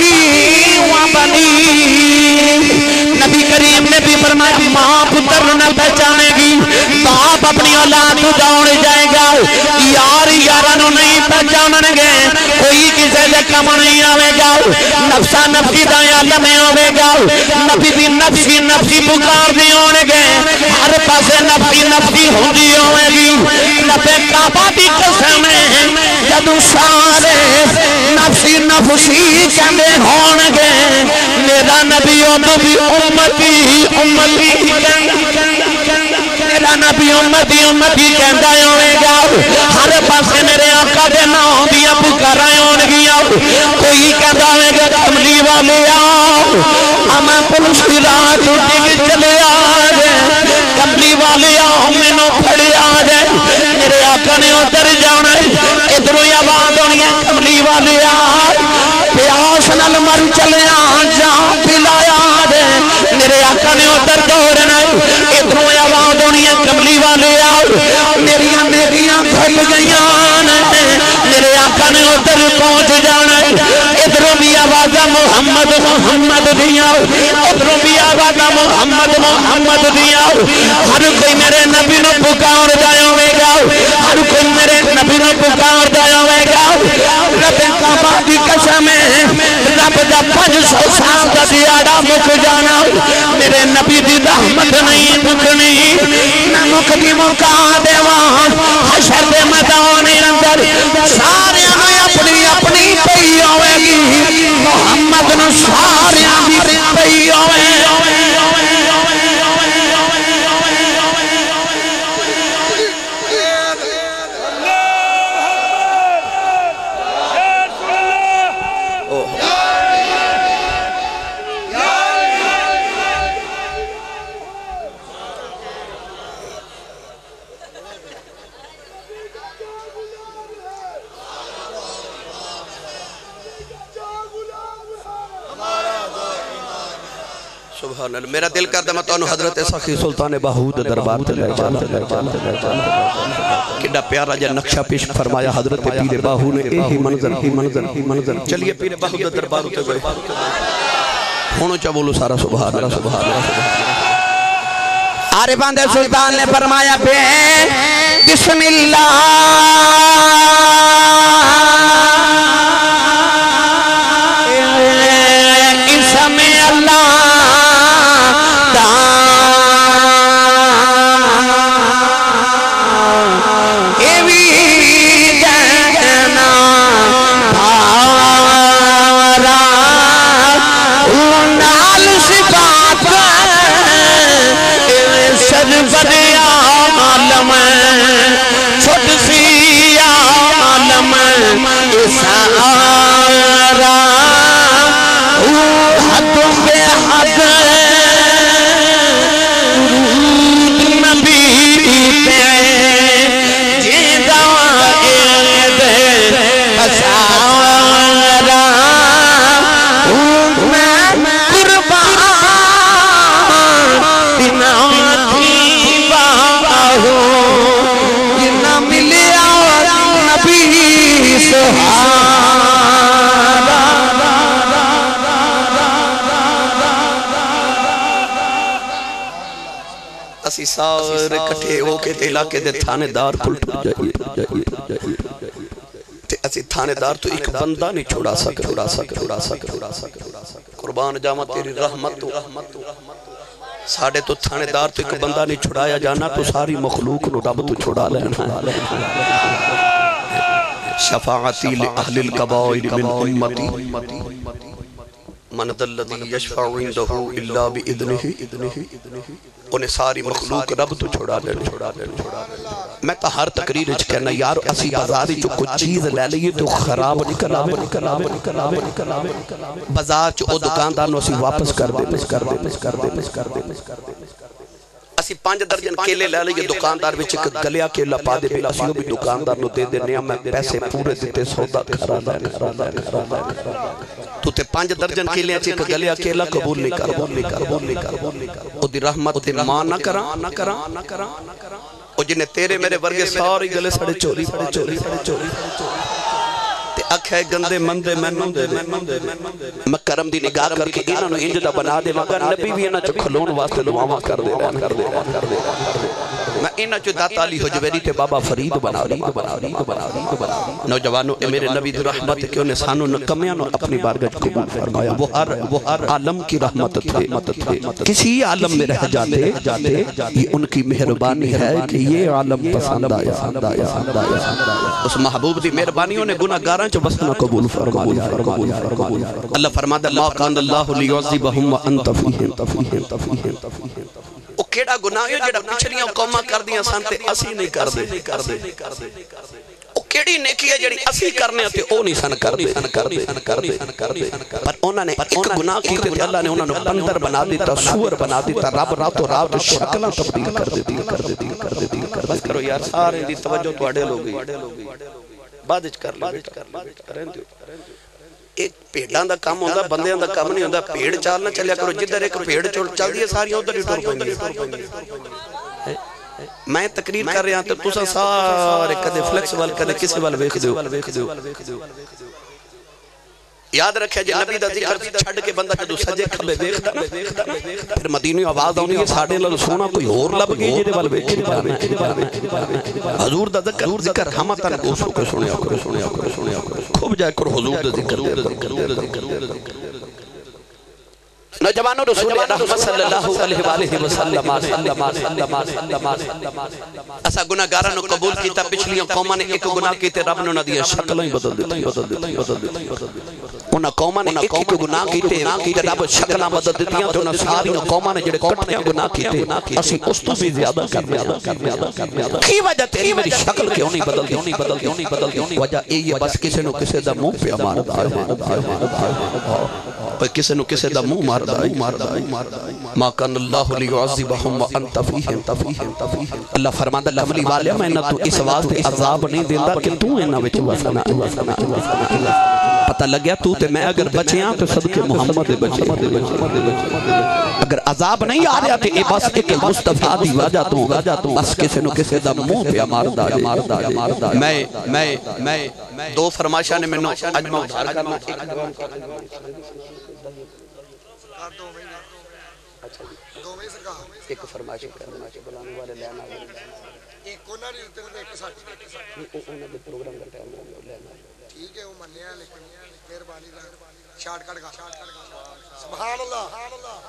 وبنيه نبی کریم نے بھی فرمایا ماں پتر نہ پہچانے گی باپ اپنی اولاد کو دوڑ جائے گا یار یارانو نہیں پہچانن گے کوئی کسے دے کم نہیں آوے گا نفسہ نفسی دا عالم ہوے گا نبی بھی نفسی نفسی پکار دی ہونے گے ہر پاسے نفسی نفسی ہوندی ہوئے گی نبی کعبہ دی قسم جدو سارے نفسی نفسی کہندے ہونے گے میرا نبی تو بھی امتی امتی میرا نبی امتی امتی کہندا ہوئے گا ہر پاسے میرے آقا دے نام دیا پکاراں ہون گیاں کوئی کہندا ہوئے گا کملی والے آؤ ہمیں پولیس کی رات ڈگ چلے آ گئے کملی والے آؤ مینوں پھڑے آ گئے میرے آقا نے ادھر جانا ادھروں آواز ہونی ہے کملی والے آؤ پیاس نال مر چلے آ جان پلایا دے میرے آقا نے ادھر دوڑنا ادھروں آواز ہونی ہے کملی والے آؤ میریاں میریاں کھل گئیاں میرے آقا نے ادھر پہنچ جانا ادھروں بھی آواز محمد محمد دیا ادھروں بھی آواز محمد محمد دیا ہر کوئی میرے نبی نو پکار جائے ہوئے گا ہر کوئی میرے نبی نو پکار جائے ہوئے گا رب کعبہ دی قسم رب دا میرا پانچ سو سال کا دیاڑا مک جانا میرے نبی دی رحمت نہیں مکنی نہ مکدی مکا دیوان حشر دے میدان اندر سارے میں اپنی اپنی پئی ہوئے گی محمد نے سارے بھی پئی ہوئے سبحان اللہ میرا دل کر دے تو حضرت سخی سلطان باہود دربار تے لے جانا کڈا پیارا جا نقشہ پیش فرمایا حضرت پیر باہو نے اے ہی منظر ہی منظر ہی منظر چلیے پیر باہود دربار تے گئے ہونو چا بولو سارا سبحان اللہ سبحان اللہ عارفان دے سلطان نے فرمایا بے بسم اللہ اسم اللہ اسی سارے کٹھے ہو کے تے علاقے دے تھانے دار کلٹو جائیے تے اسی تھانے دار تو ایک بندہ نہیں چھوڑا سکے چھوڑا سکے چھوڑا سکے چھوڑا سکے قربان جاما تیری رحمت تو ساڑھے تو تھانے دار تو ایک بندہ نہیں چھوڑایا جانا تو ساری مخلوق نو رب تو چھوڑا لینا شفاعتی لأہل القبائر من امتی من ذا الذی یشفع عنده الا بإذنہ انہیں ساری مخلوق رب تو چھوڑا لینا میں تا ہر تقریر اچھ کہنا یار اسی بازاری جو کچھ چیز لے لئیے تو خراب نکلا بازار جو او دکاندار نو اسی واپس کر دے اسی پانچ درجن کیلے لے لئیے دکاندار وچ ایک گلیا کیلا پا دے بلا اسی بھی دکاندار نو دے دے نیا میں پیسے پورے دیتے سودا کھرا دا تو تے پانچ درجن کیلے اچھے ایک گلیا کیلا قبول نہیں کر او دی رحمت تے ماں نہ کران او جنہیں تیرے میرے ورگے ساری گلے سڑے چوری تے اکھے گندے مندے میں مندے میں کرم دی نگاہ کر کے انہوں نے انجدہ بنا دے مگر نبی بھی انہوں نے کھلون واسطے دعاواں کر دے میں انہوں نے داتا علی حجویری تے بابا فرید بنا لی نوجوانوں اے میرے نبی دی رحمت کہ انہیں سانوں نکمیاں نو اپنی بارگاہ قبول فرمایا وہ ہر عالم کی رحمت تھے کسی عالم میں رہ جاتے یہ ان کی مہربانی ہے کہ یہ عالم پسند آیا اس محبوب دی مہربانیوں نے گناہ گاراں چو بس نہ قبول فرمایا اللہ فرماتا ما کان اللہ لیعذبہم وانت فیہم او کیڑا گناہ ہے جڑا پچھلیاں قوماں کر دیاں سانتے اسی نہیں کر دے او کیڑی نیکی ہے جڑی اسی کرنے تے او نہیں سن کر دے پر انہوں نے ایک گناہ کی تے اللہ نے انہوں نے بندر بنا دیتا سور بنا دیتا رب رات و رات شکلہ تبدیل کر دیتی بس کرو یار سارے دی توجہ تو اڑے لوگی بعدج کر لو ایک پیڑاں دا کام ہوندہ بندیاں دا کام نہیں ہوندہ پیڑ چالنا چلیا کرو جدھر ایک پیڑ چل دیئے ساری ادھر ہی ٹور پائیں میں تقریر کر رہا ہوں تو تسا سارے کدے فلیکس وال کدے کسی وال ویکھ دیو یاد رکھے جی نبی دا ذکر چھڑ کے بندہ جدو سجے کھبے ویکھدا پھر مدینی آواز آؤنی ہے ساڑھے لڑ سونا کوئی اور لب گئی جدے وال ویکھ حضور دا ذکر ہمہ تن گوشو کے سنے آکر خوب جائے کر حضور دا ذکر نوجوانوں رسول رحمت صلی اللہ علیہ وآلہ وسلم اسا گناہگاراں نو قبول کیتا پچھلیاں قوماں نے ایک گناہ کیتے رب نے انہاں دی شکلاں ہی بدل دتی انہاں قوماں نے ایک ایک گناہ کیتے تے رب شکلاں بدل دتیاں تے انہاں ساری قوماں نے جڑے کٹھے گناہ کیتے اسی اس تو بھی زیادہ کرنے کی وجہ تیری میری شکل کیوں نہیں بدل کیوں نہیں بدل کیوں نہیں بدل کیوں نہیں وجہ اے بس کسے نو کسے دا منہ پہ ماردا ہے کسے نو کسے دا منہ ماردا ہے ما کان اللہ لیعذبہم وانت فیہم اللہ فرماندا کملی والے میں نہ تو اس واسطے عذاب نہیں دیندا کہ تو انہاں وچ وسنا پتہ لگیا تو تے میں اگر بچیاں تو صدقے محمد بچے اگر عذاب نہیں آ رہا تے اے بس ایک مصطفیٰ دی وجہ تو بس کسے نو کسے دا منہ پہ ماردا ہے میں میں میں دو فرمائشاں نے مینوں اج میں ادھار کرنا ایک فرمائش کرنا بلانے والے لینا ایک کونا نہیں ہوتے ہیں ایک ساتھ انہوں نے پروگرام کرتا ہے لینا ٹھیک ہے وہ منیا لیکن مہربانی شارٹ کٹ کا سبحان اللہ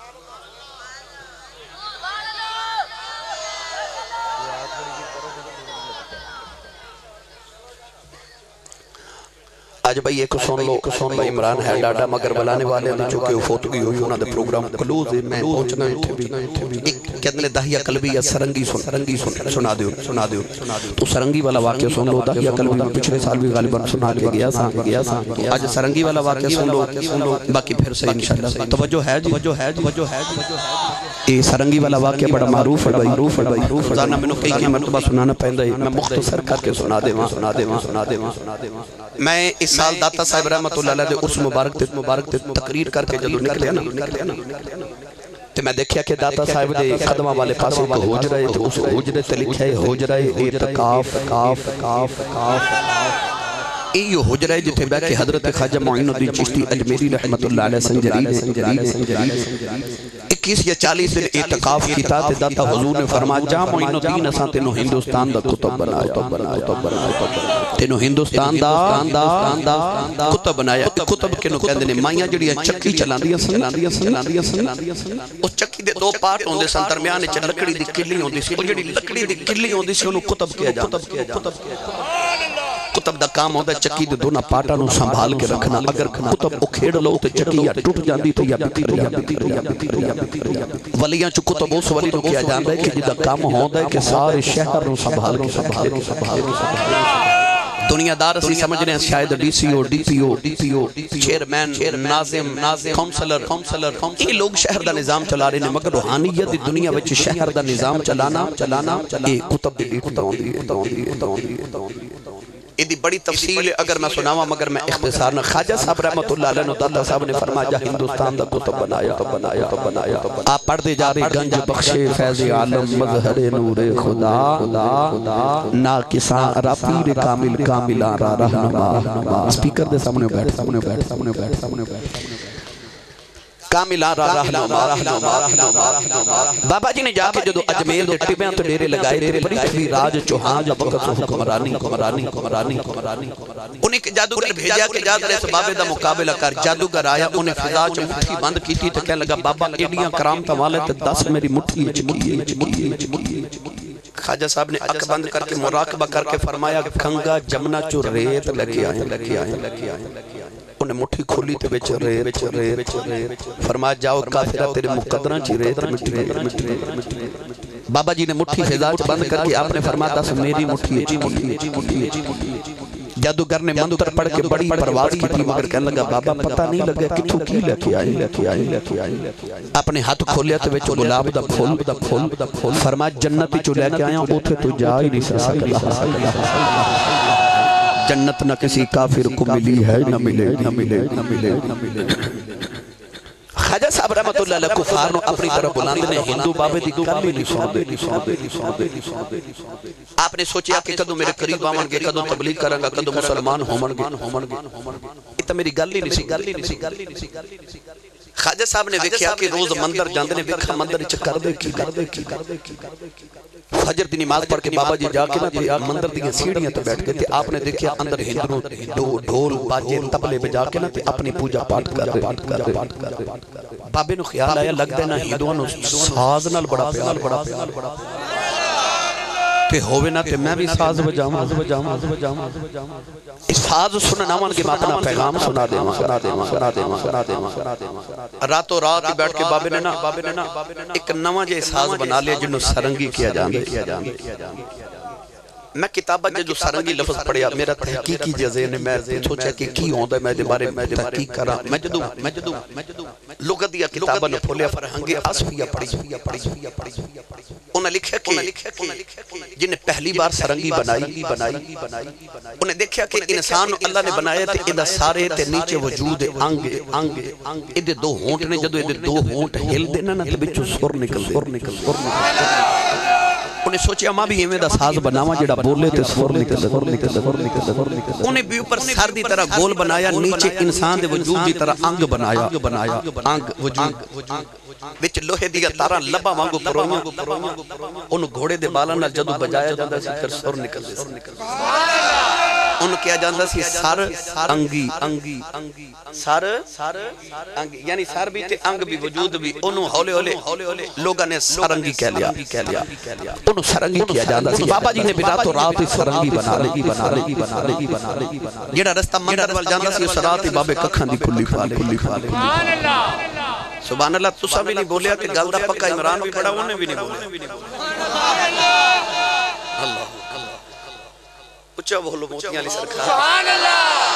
آج بھائی ایک سن لو سن لو عمران ہے ڈاٹا مگر بلانے والے ہیں چونکہ وہ فوتگی ہوئی انہوں نے پروگرام کلوز ہے میں پہنچنا ہے ایک کہنے دہیہ قلبی یا سرنگی سرنگی سنا دیو سنا دیو تو سرنگی والا واقعہ سن لو دہیہ قلبی میں پچھلے سال بھی غالباً سنا کے گیا سا گیا سا آج سرنگی والا واقعہ سن لو باقی پھر سے انشاءاللہ توجہ ہے توجہ ہے توجہ ہے یہ سرنگی والا واقعہ بڑا معروف ہے بھائی معروف ہے بھائی روزانہ میں نے کئی کی مرتبہ سنانا پہندا ہے میں مختصر کر کے سنا دے وہاں سنا دے وہاں سنا دے وہاں سنا دے وہاں میں اس سال داتا صاحب رحمت اللہ علیہ اس مبارک تے مبارک تے تقریر کر کے جدو نکلے نا نکلے نا تے میں دیکھیا کہ داتا صاحب دے قدمہ والے پاسے ایک حجرہ ہے تو اس حجرے تے لکھا ہے حجرہ اعتکاف کاف کاف کاف ایو حجرہ ہے جتے بیٹھے حضرت خواجہ معین الدین چشتی اجمیری رحمت اللہ علیہ سنجری اکیس یا چالیس دن اعتکاف کیتا تے داتا حضور نے فرمایا جا معین الدین اساں تینوں ہندوستان دا کتب بنایا تینوں ہندوستان دا کتب بنایا کتب کنوں کہندے نے مائیاں جڑیاں چکی چلاندیاں سن چلاندیاں سن چلاندیاں سن اس چکی دے دو پارٹ ہوندے سن درمیان وچ لکڑی دی کلی ہوندی سی او جڑی لکڑی دی کلی ہوندی سی اونوں کتب کیا جاندا کتب کتب دا کام ہوتا ہے چکی دے دونا پاٹا نو سنبھال کے رکھنا اگر کتب اکھیڑ لو تو چکی یا ٹوٹ جاندی تو یا بکر یا بکر یا بکر یا بکر ولیاں چو کتب اس ولی تو کیا جاندا ہے کہ جدہ کام ہوتا ہے کہ سارے شہر نو سنبھال کے سنبھال کے سنبھال کے دنیا دار سی سمجھ رہے ہیں شاید D C O D P O D P O chairman ناظم کونسلر یہ لوگ شہر دا نظام چلا رہے ہیں مگر روحانیت دی دنیا وچ شہر دا نظام چلانا چلانا یہ کتب دی ڈیٹ ہوندی یہ دی بڑی تفصیل ہے اگر میں سناواں مگر میں اختصار نہ خواجہ صاحب رحمت اللہ علیہ داتا صاحب نے فرمایا ہندوستان دا کتب بنایا تو بنایا تو بنایا آپ پڑھ دے جا رہے گنج بخشے فیض عالم مظہر نور خدا ناکساں رفیر کامل کاملان را رہنما سپیکر دے سامنے بیٹھ سامنے بیٹھ سامنے بیٹھ سامنے بیٹھ کاملان را رہنما بابا جی نے جا کے جدو اجمیر دے ٹبیاں تو ڈیرے لگائے تھے پرتھوی راج چوہان دا وقت سے حکمرانی حکمرانی حکمرانی انہیں جادوگر بھیجا کہ جا تیرے سبابے دا مقابلہ کر جادوگر آیا انہیں فضا چ مٹھی بند کی تھی تو کہنے لگا بابا ایڈیاں کرامتاں والے تے دس میری مٹھی چکی خواجہ صاحب نے اک بند کر کے مراقبہ کر کے فرمایا کھنگا جمنا چو ریت لگے آئیں لگے آئیں لگے آئیں انہیں مٹھی کھولی تے بچ ریت ریت فرمایا جاؤ کافرہ تیرے مقدرہ چی ریت مٹھی بابا جی نے مٹھی فضا چ بند کر کے آپ نے فرمایا تھا میری مٹھی چکی جادوگر نے منتر پڑھ کے بڑی پرواز کی تھی مگر کہنے لگا بابا پتہ نہیں لگا کتھوں کی لے کے آئی لے کے آئی لے کے آئی اپنے ہاتھ کھولیا تے وچ گلاب دا پھول دا پھول دا پھول فرمایا جنت چ لے کے آیا اوتھے تو جا ہی نہیں سکدا جنت نہ کسی کافر کو ملی ہے نہ ملے نہ ملے نہ ملے نہ ملے خواجہ صاحب رحمت اللہ علیہ کفار نو اپنی طرف بلاندے نے ہندو بابے دی گل ہی نہیں سن دے آپ نے سوچیا کہ کدو میرے قریب آون گے کدو تبلیغ کراں گا کدو مسلمان ہون گے یہ تے میری گل ہی نہیں سی گل ہی نہیں سی خواجہ صاحب نے دیکھیا کہ روز مندر جاندے نے ویکھا مندر وچ کر دے کی کر دے کی کر دے کی فجر دی نماز پڑھ کے بابا جی جا کے نا مندر دی سیڑھیاں تے بیٹھ کے تے آپ نے دیکھیا اندر ہندو ڈھول باجے تبلے بجا کے نا تے اپنی پوجا پاٹ کر رہے بابے نو خیال آیا لگ دینا ہندوان نو ساز نال بڑا پیار بڑا پیار بڑا تے ہوئے نا تے میں بھی ساز بجاؤں ساز سننا مان کے میں اپنا پیغام سنا دے سنا دے سنا دے سنا دے راتوں رات ہی بیٹھ کے بابے نے نا ایک نواں جے ساز بنا لیا جنہوں سرنگی کیا جاندے میں کتابہ جو سرنگی لفظ پڑھیا میرا تحقیقی جزے نے میں سوچا کہ کی ہوندہ ہے میں دے بارے میں تحقیق کرا میں جدو میں جدو لغت دیا کتابہ نے پھولیا فرہنگی آسفیہ پڑھی انہیں لکھا کہ جنہیں پہلی بار سرنگی بنائی انہیں دیکھا کہ انسان اللہ نے بنایا تھے ادھا سارے تے نیچے وجود انگ انگ ادھے دو ہونٹ نے جدو ادھے دو ہونٹ ہل دینا نا تو بچو سور نکل دے انہیں سوچیا ماں بھی ہمیں دا ساز بناوا جڑا بولے تے سور نکل دے انہیں بھی اوپر سر دی طرح گول بنایا نیچے انسان دے وجود دی طرح انگ بنایا انگ وجود وچ لوہے دیا تارا لبا مانگو پرویاں انہوں گھوڑے دے بالا نہ جدو بجایا جاندہ سی پھر سور نکل دے انہوں کیا جاندہ سی سار انگی انگی سار انگی یعنی سار بھی تے انگ بھی وجود بھی انہوں ہولے ہولے لوگاں نے سرنگی کہہ لیا انہوں سرنگی کیا جاندہ سی بابا جی نے بھی رات و رات سرنگی بنا لے بنا لے بنا لے بنا لے جیڑا رستہ مندر وال جاندہ سی اس رات بابے ککھاں دی کھلی پھالے سبحان اللہ سبحان اللہ تسا بھی نہیں بولیا کہ گل دا پکا عمران بھی پڑا انہیں بھی نہیں بولیا اللہ اچھا بولو موتیاں علی سرکار سبحان اللہ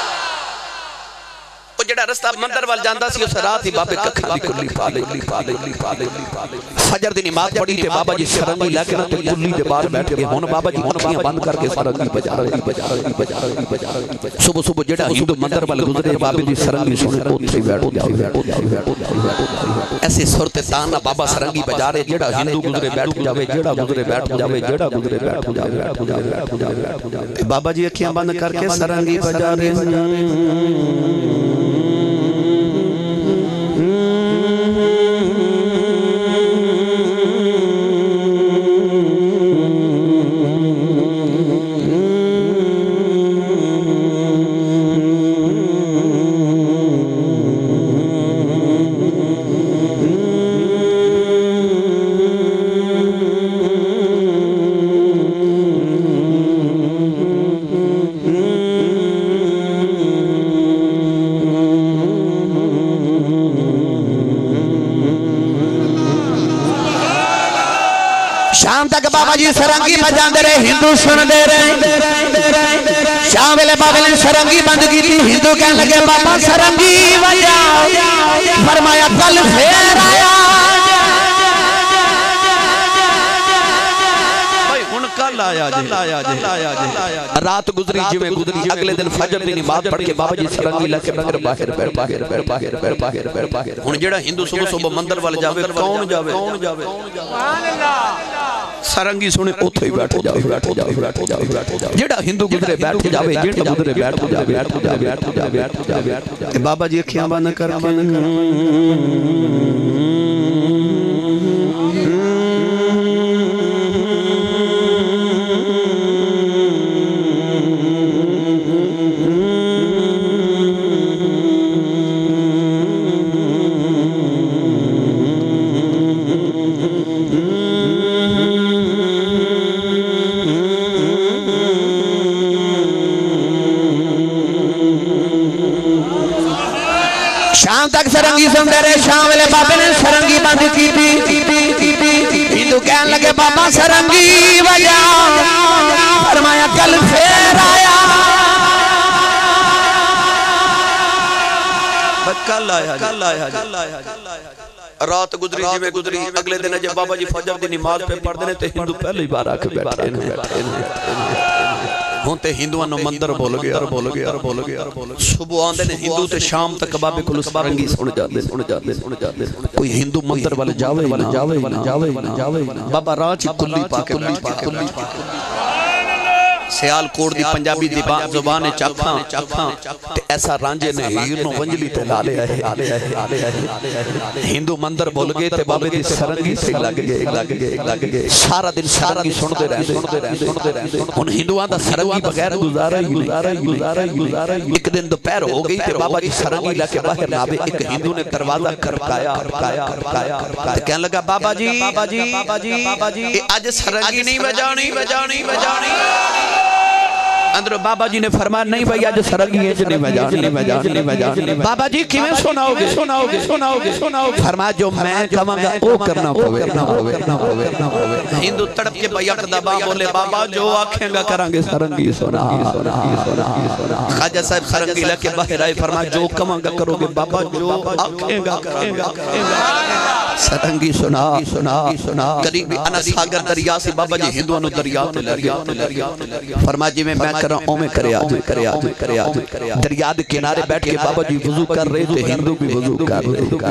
وہ جڑا رستہ مندر وال جاندہ سی اس رات ہی بابے ککھاں دی کلی پالے فجر دی نماز پڑھی تے بابا جی سرنگی لے تے کلی دے باہر بیٹھ کے ہن بابا جی اکھیاں بند کر کے سرنگی بجا رہے بجا رہے بجا رہے بجا رہے صبح صبح جڑا ہندو مندر وال گزرے بابے جی سرنگی سنے اوتھے بیٹھ جاوے ایسے صورت تان بابا سرنگی بجا رہے جڑا ہندو گزرے بیٹھ جاوے جڑا گزرے بیٹھ جاوے جڑا گزرے بیٹھ جاوے بابا جی اکھیاں بند کر کے سرنگی بجا رہے شام تک بابا جی سرنگی بجان دے رہے ہندو سن دے رہے شام ویلے بابا نے سرنگی بند کی تھی ہندو کہنے لگے بابا سرنگی بجا فرمایا کل پھر آیا کل آیا جے رات گزری جی میں گزری اگلے دن فجر دی نماز پڑھ کے بابا جی سرنگی لے کے پھر باہر باہر باہر باہر باہر باہر باہر باہر ہن جڑا ہندو صبح صبح مندر وال جاوے کون جاوے سبحان اللہ سرنگی سنے اوتھے ہی بیٹھ جاوے بیٹھ جاوے بیٹھ جاوے جڑا ہندو گزرے بیٹھ جاوے جڑا گزرے بیٹھ جاوے بیٹھ جاوے بیٹھ جاوے بیٹھ جاوے بابا جی اکھیاں بند کر کے شام تک سرنگی سن دے رہے شام ویلے بابے نے سرنگی بند کی تھی ہندو کہنے لگے بابا سرنگی بجا فرمایا کل پھر آیا کل آیا کل آیا رات گزری جی میں گزری اگلے دن جب بابا جی فجر دی نماز پہ پڑھ دینے تے ہندو پہلے ہی بار آکے بیٹھے ہونتے ہندوانو مندر بول گیا بول گیا بول گیا صبح آندے نے ہندو تے شام تک بابے کلو سرنگی سن جاتے سن جاتے سن جاتے کوئی ہندو مندر والے جاوے نہ جاوے نہ جاوے نہ جاوے بابا راچ کلی پاکے کلی پاکے سیال کوڑ دی پنجابی دی زبان چاکھاں تے ایسا رانجے نے ہیر نو ونجلی تے لالے آئے ہندو مندر بول گئے تے بابے دی سرنگی سے لگ گئے لگ گئے لگ گئے سارا دن سرنگی سن دے رہے ان ہندوان دا سرنگی بغیر گزارا ہی گزارا ہی گزارا ہی ایک دن دوپہر ہو گئی تے بابا جی سرنگی لے کے باہر نابے ایک ہندو نے دروازہ کھڑکایا تے کہنے لگا بابا جی بابا جی بابا جی بابا جی آج سرنگی نہیں بجانی بجانی بجانی اندر بابا جی نے فرمایا نہیں بھئی آج سرنگی ہے جو نہیں بجانی بجانی بجانی بابا جی کیویں سناؤ گے سناؤ گے سناؤ گے سناؤ گے فرمایا جو میں کہوں گا او کرنا پوے کرنا پوے کرنا پوے کرنا پوے ہندو تڑپ کے بیعت دبا بولے بابا جو آنکھیں گا کریں گے سرنگی سنا سنا خواجہ صاحب سرنگی لے کے باہر آئے فرمایا جو کہوں گا کرو گے بابا جو آنکھیں گا کریں گا سرنگی سنا سنا سنا قریبی انا ساگر دریا سے بابا جی ہندوانو دریا تے لریا فرمایا جی میں میں کر رہا ہوں میں کرے آج کرے آج کرے آج دریا دے کنارے بیٹھ کے بابا جی وضو کر رہے تھے ہندو بھی وضو کر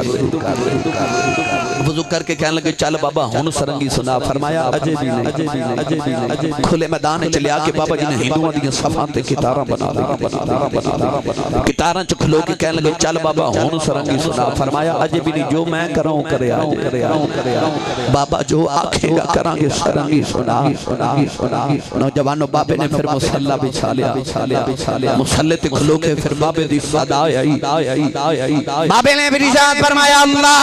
رہے وضو کر کے کہنے لگے چل بابا ہون سرنگی سنا فرمایا اجے بھی نہیں کھلے میدان چلے آکے بابا جی نے ہندوان دیاں صفان تے کتاراں بنا دیں کتاراں چکھلو کے کہنے لگے چل بابا ہون سرنگی سنا فرمایا اجے بھی نہیں جو میں کروں کرے آج کرے آج بابا جو آنکھیں گا کرانگے سرنگی سنا سنا نوجوانو بابے نے پھر مسلح بچھا لیا بچھا لیا مسلح تے کھلو کے پھر بابے دی صدا آئی بابے نے بھی رجاعت فرمایا اللہ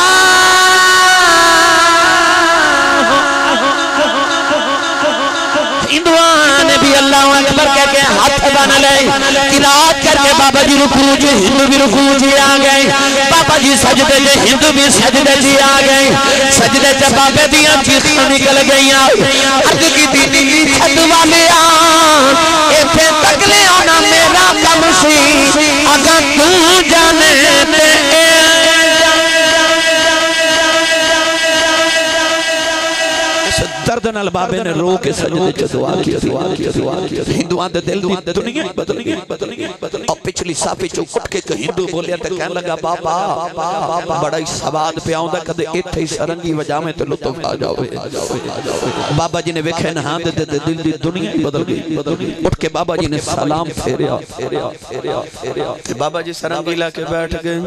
ہندوان بھی اللہ اکبر کہہ کے ہاتھ بنا لے قرات کر کے بابا جی رکوع جی ہندو بھی رکوع جی آگئے بابا جی سجدے جی ہندو بھی سجدے جی آگئے سجدے جی بابے دیاں چیخاں نکل گئی عرض کی دینی چھت والے آن ایتھے تک لے آنا میرا کم سی اگر تو جانے تے دردن البابے نے رو کے سجدے چا دعا کیا ہندوان دے دل دی دنیا بدلی اور پچھلی صافی چو کٹ کے ہندو بولیا تے کہنے لگا بابا بڑا ہی سواد پہ آؤں دا کدے ایتھے ہی سرنگی وجہ میں تے لطف آ جاؤ بابا جی نے ویکھے نہاں دے دل دی دنیا بدل گئی اٹھ کے بابا جی نے سلام پھیریا بابا جی سرنگی لا کے بیٹھ گئے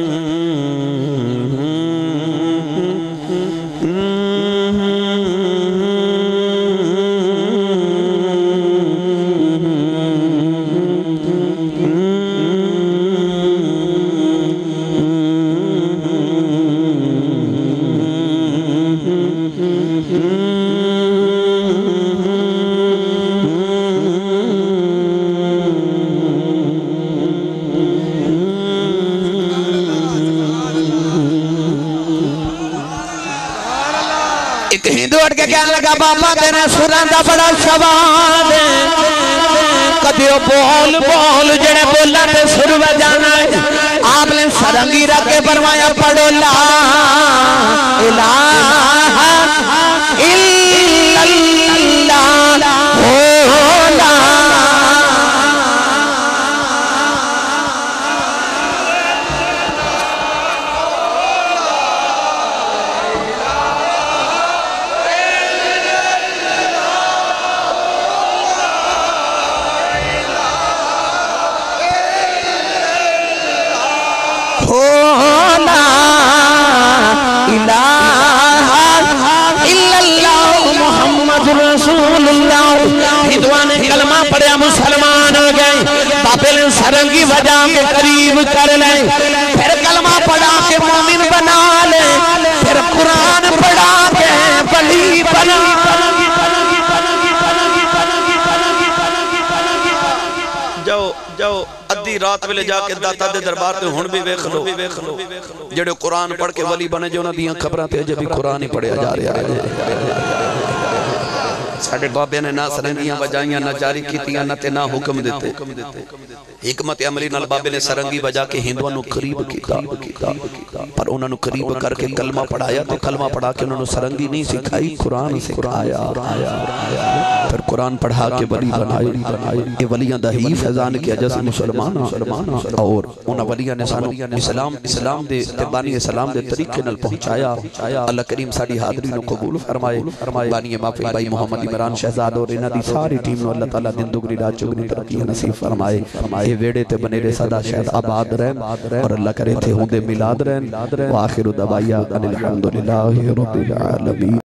کہنے لگا بابا تیرے سران دا بڑا سوال کدیو بول بول جڑے بولا تے سر بجانا ہے آپ نے سرنگی رکھ کے فرمایا پڑھو لا الہ الا اللہ ہو لا کلمہ پڑھیا مسلمان ہو گئے بابے نے سرنگی وجہ کے قریب کر لیں پھر کلمہ پڑھا کے مومن بنا لیں پھر قرآن پڑھا کے ولی بنا جاؤ جاؤ ادھی رات ویلے جا کے داتا دے دربار تے ہن بھی ویکھ لو جڑے قرآن پڑھ کے ولی بنے جو انہاں دیاں خبراں تے اجے بھی قرآن ہی پڑھیا جا رہا ہے ساڑھے بابے نے نہ سرنگیاں بجائیاں نہ جاری کیتیاں نہ تے نہ حکم دیتے حکمت عملی نال بابے نے سرنگی بجا کے ہندوانو قریب کیتا پر انہوں نے قریب کر کے کلمہ پڑھایا تو کلمہ پڑھا کے انہوں نے سرنگی نہیں سکھائی قرآن سکھایا پھر قرآن پڑھا کے ولی بنائے یہ ولیاں دا ہی فیضان کیا جیسے مسلمان اور انہا ولیاں نے سانو اسلام اسلام دے بانی اسلام دے طریقے نل پہنچایا اللہ کریم ساڑی حاضری نو قبول فرمائے بانی محفل بھائی محمد عمران شہزاد اور انہا دی ساری ٹیم نو اللہ تعالیٰ دن دگنی رات چگنی ترقی نصیب فرمائے یہ ویڑے تے بنے رے صدا شہد آباد رہن اور اللہ کرے تھے ہوندے ملاد رہن وآخر دعوایا ان الحمدللہ رب العالمین.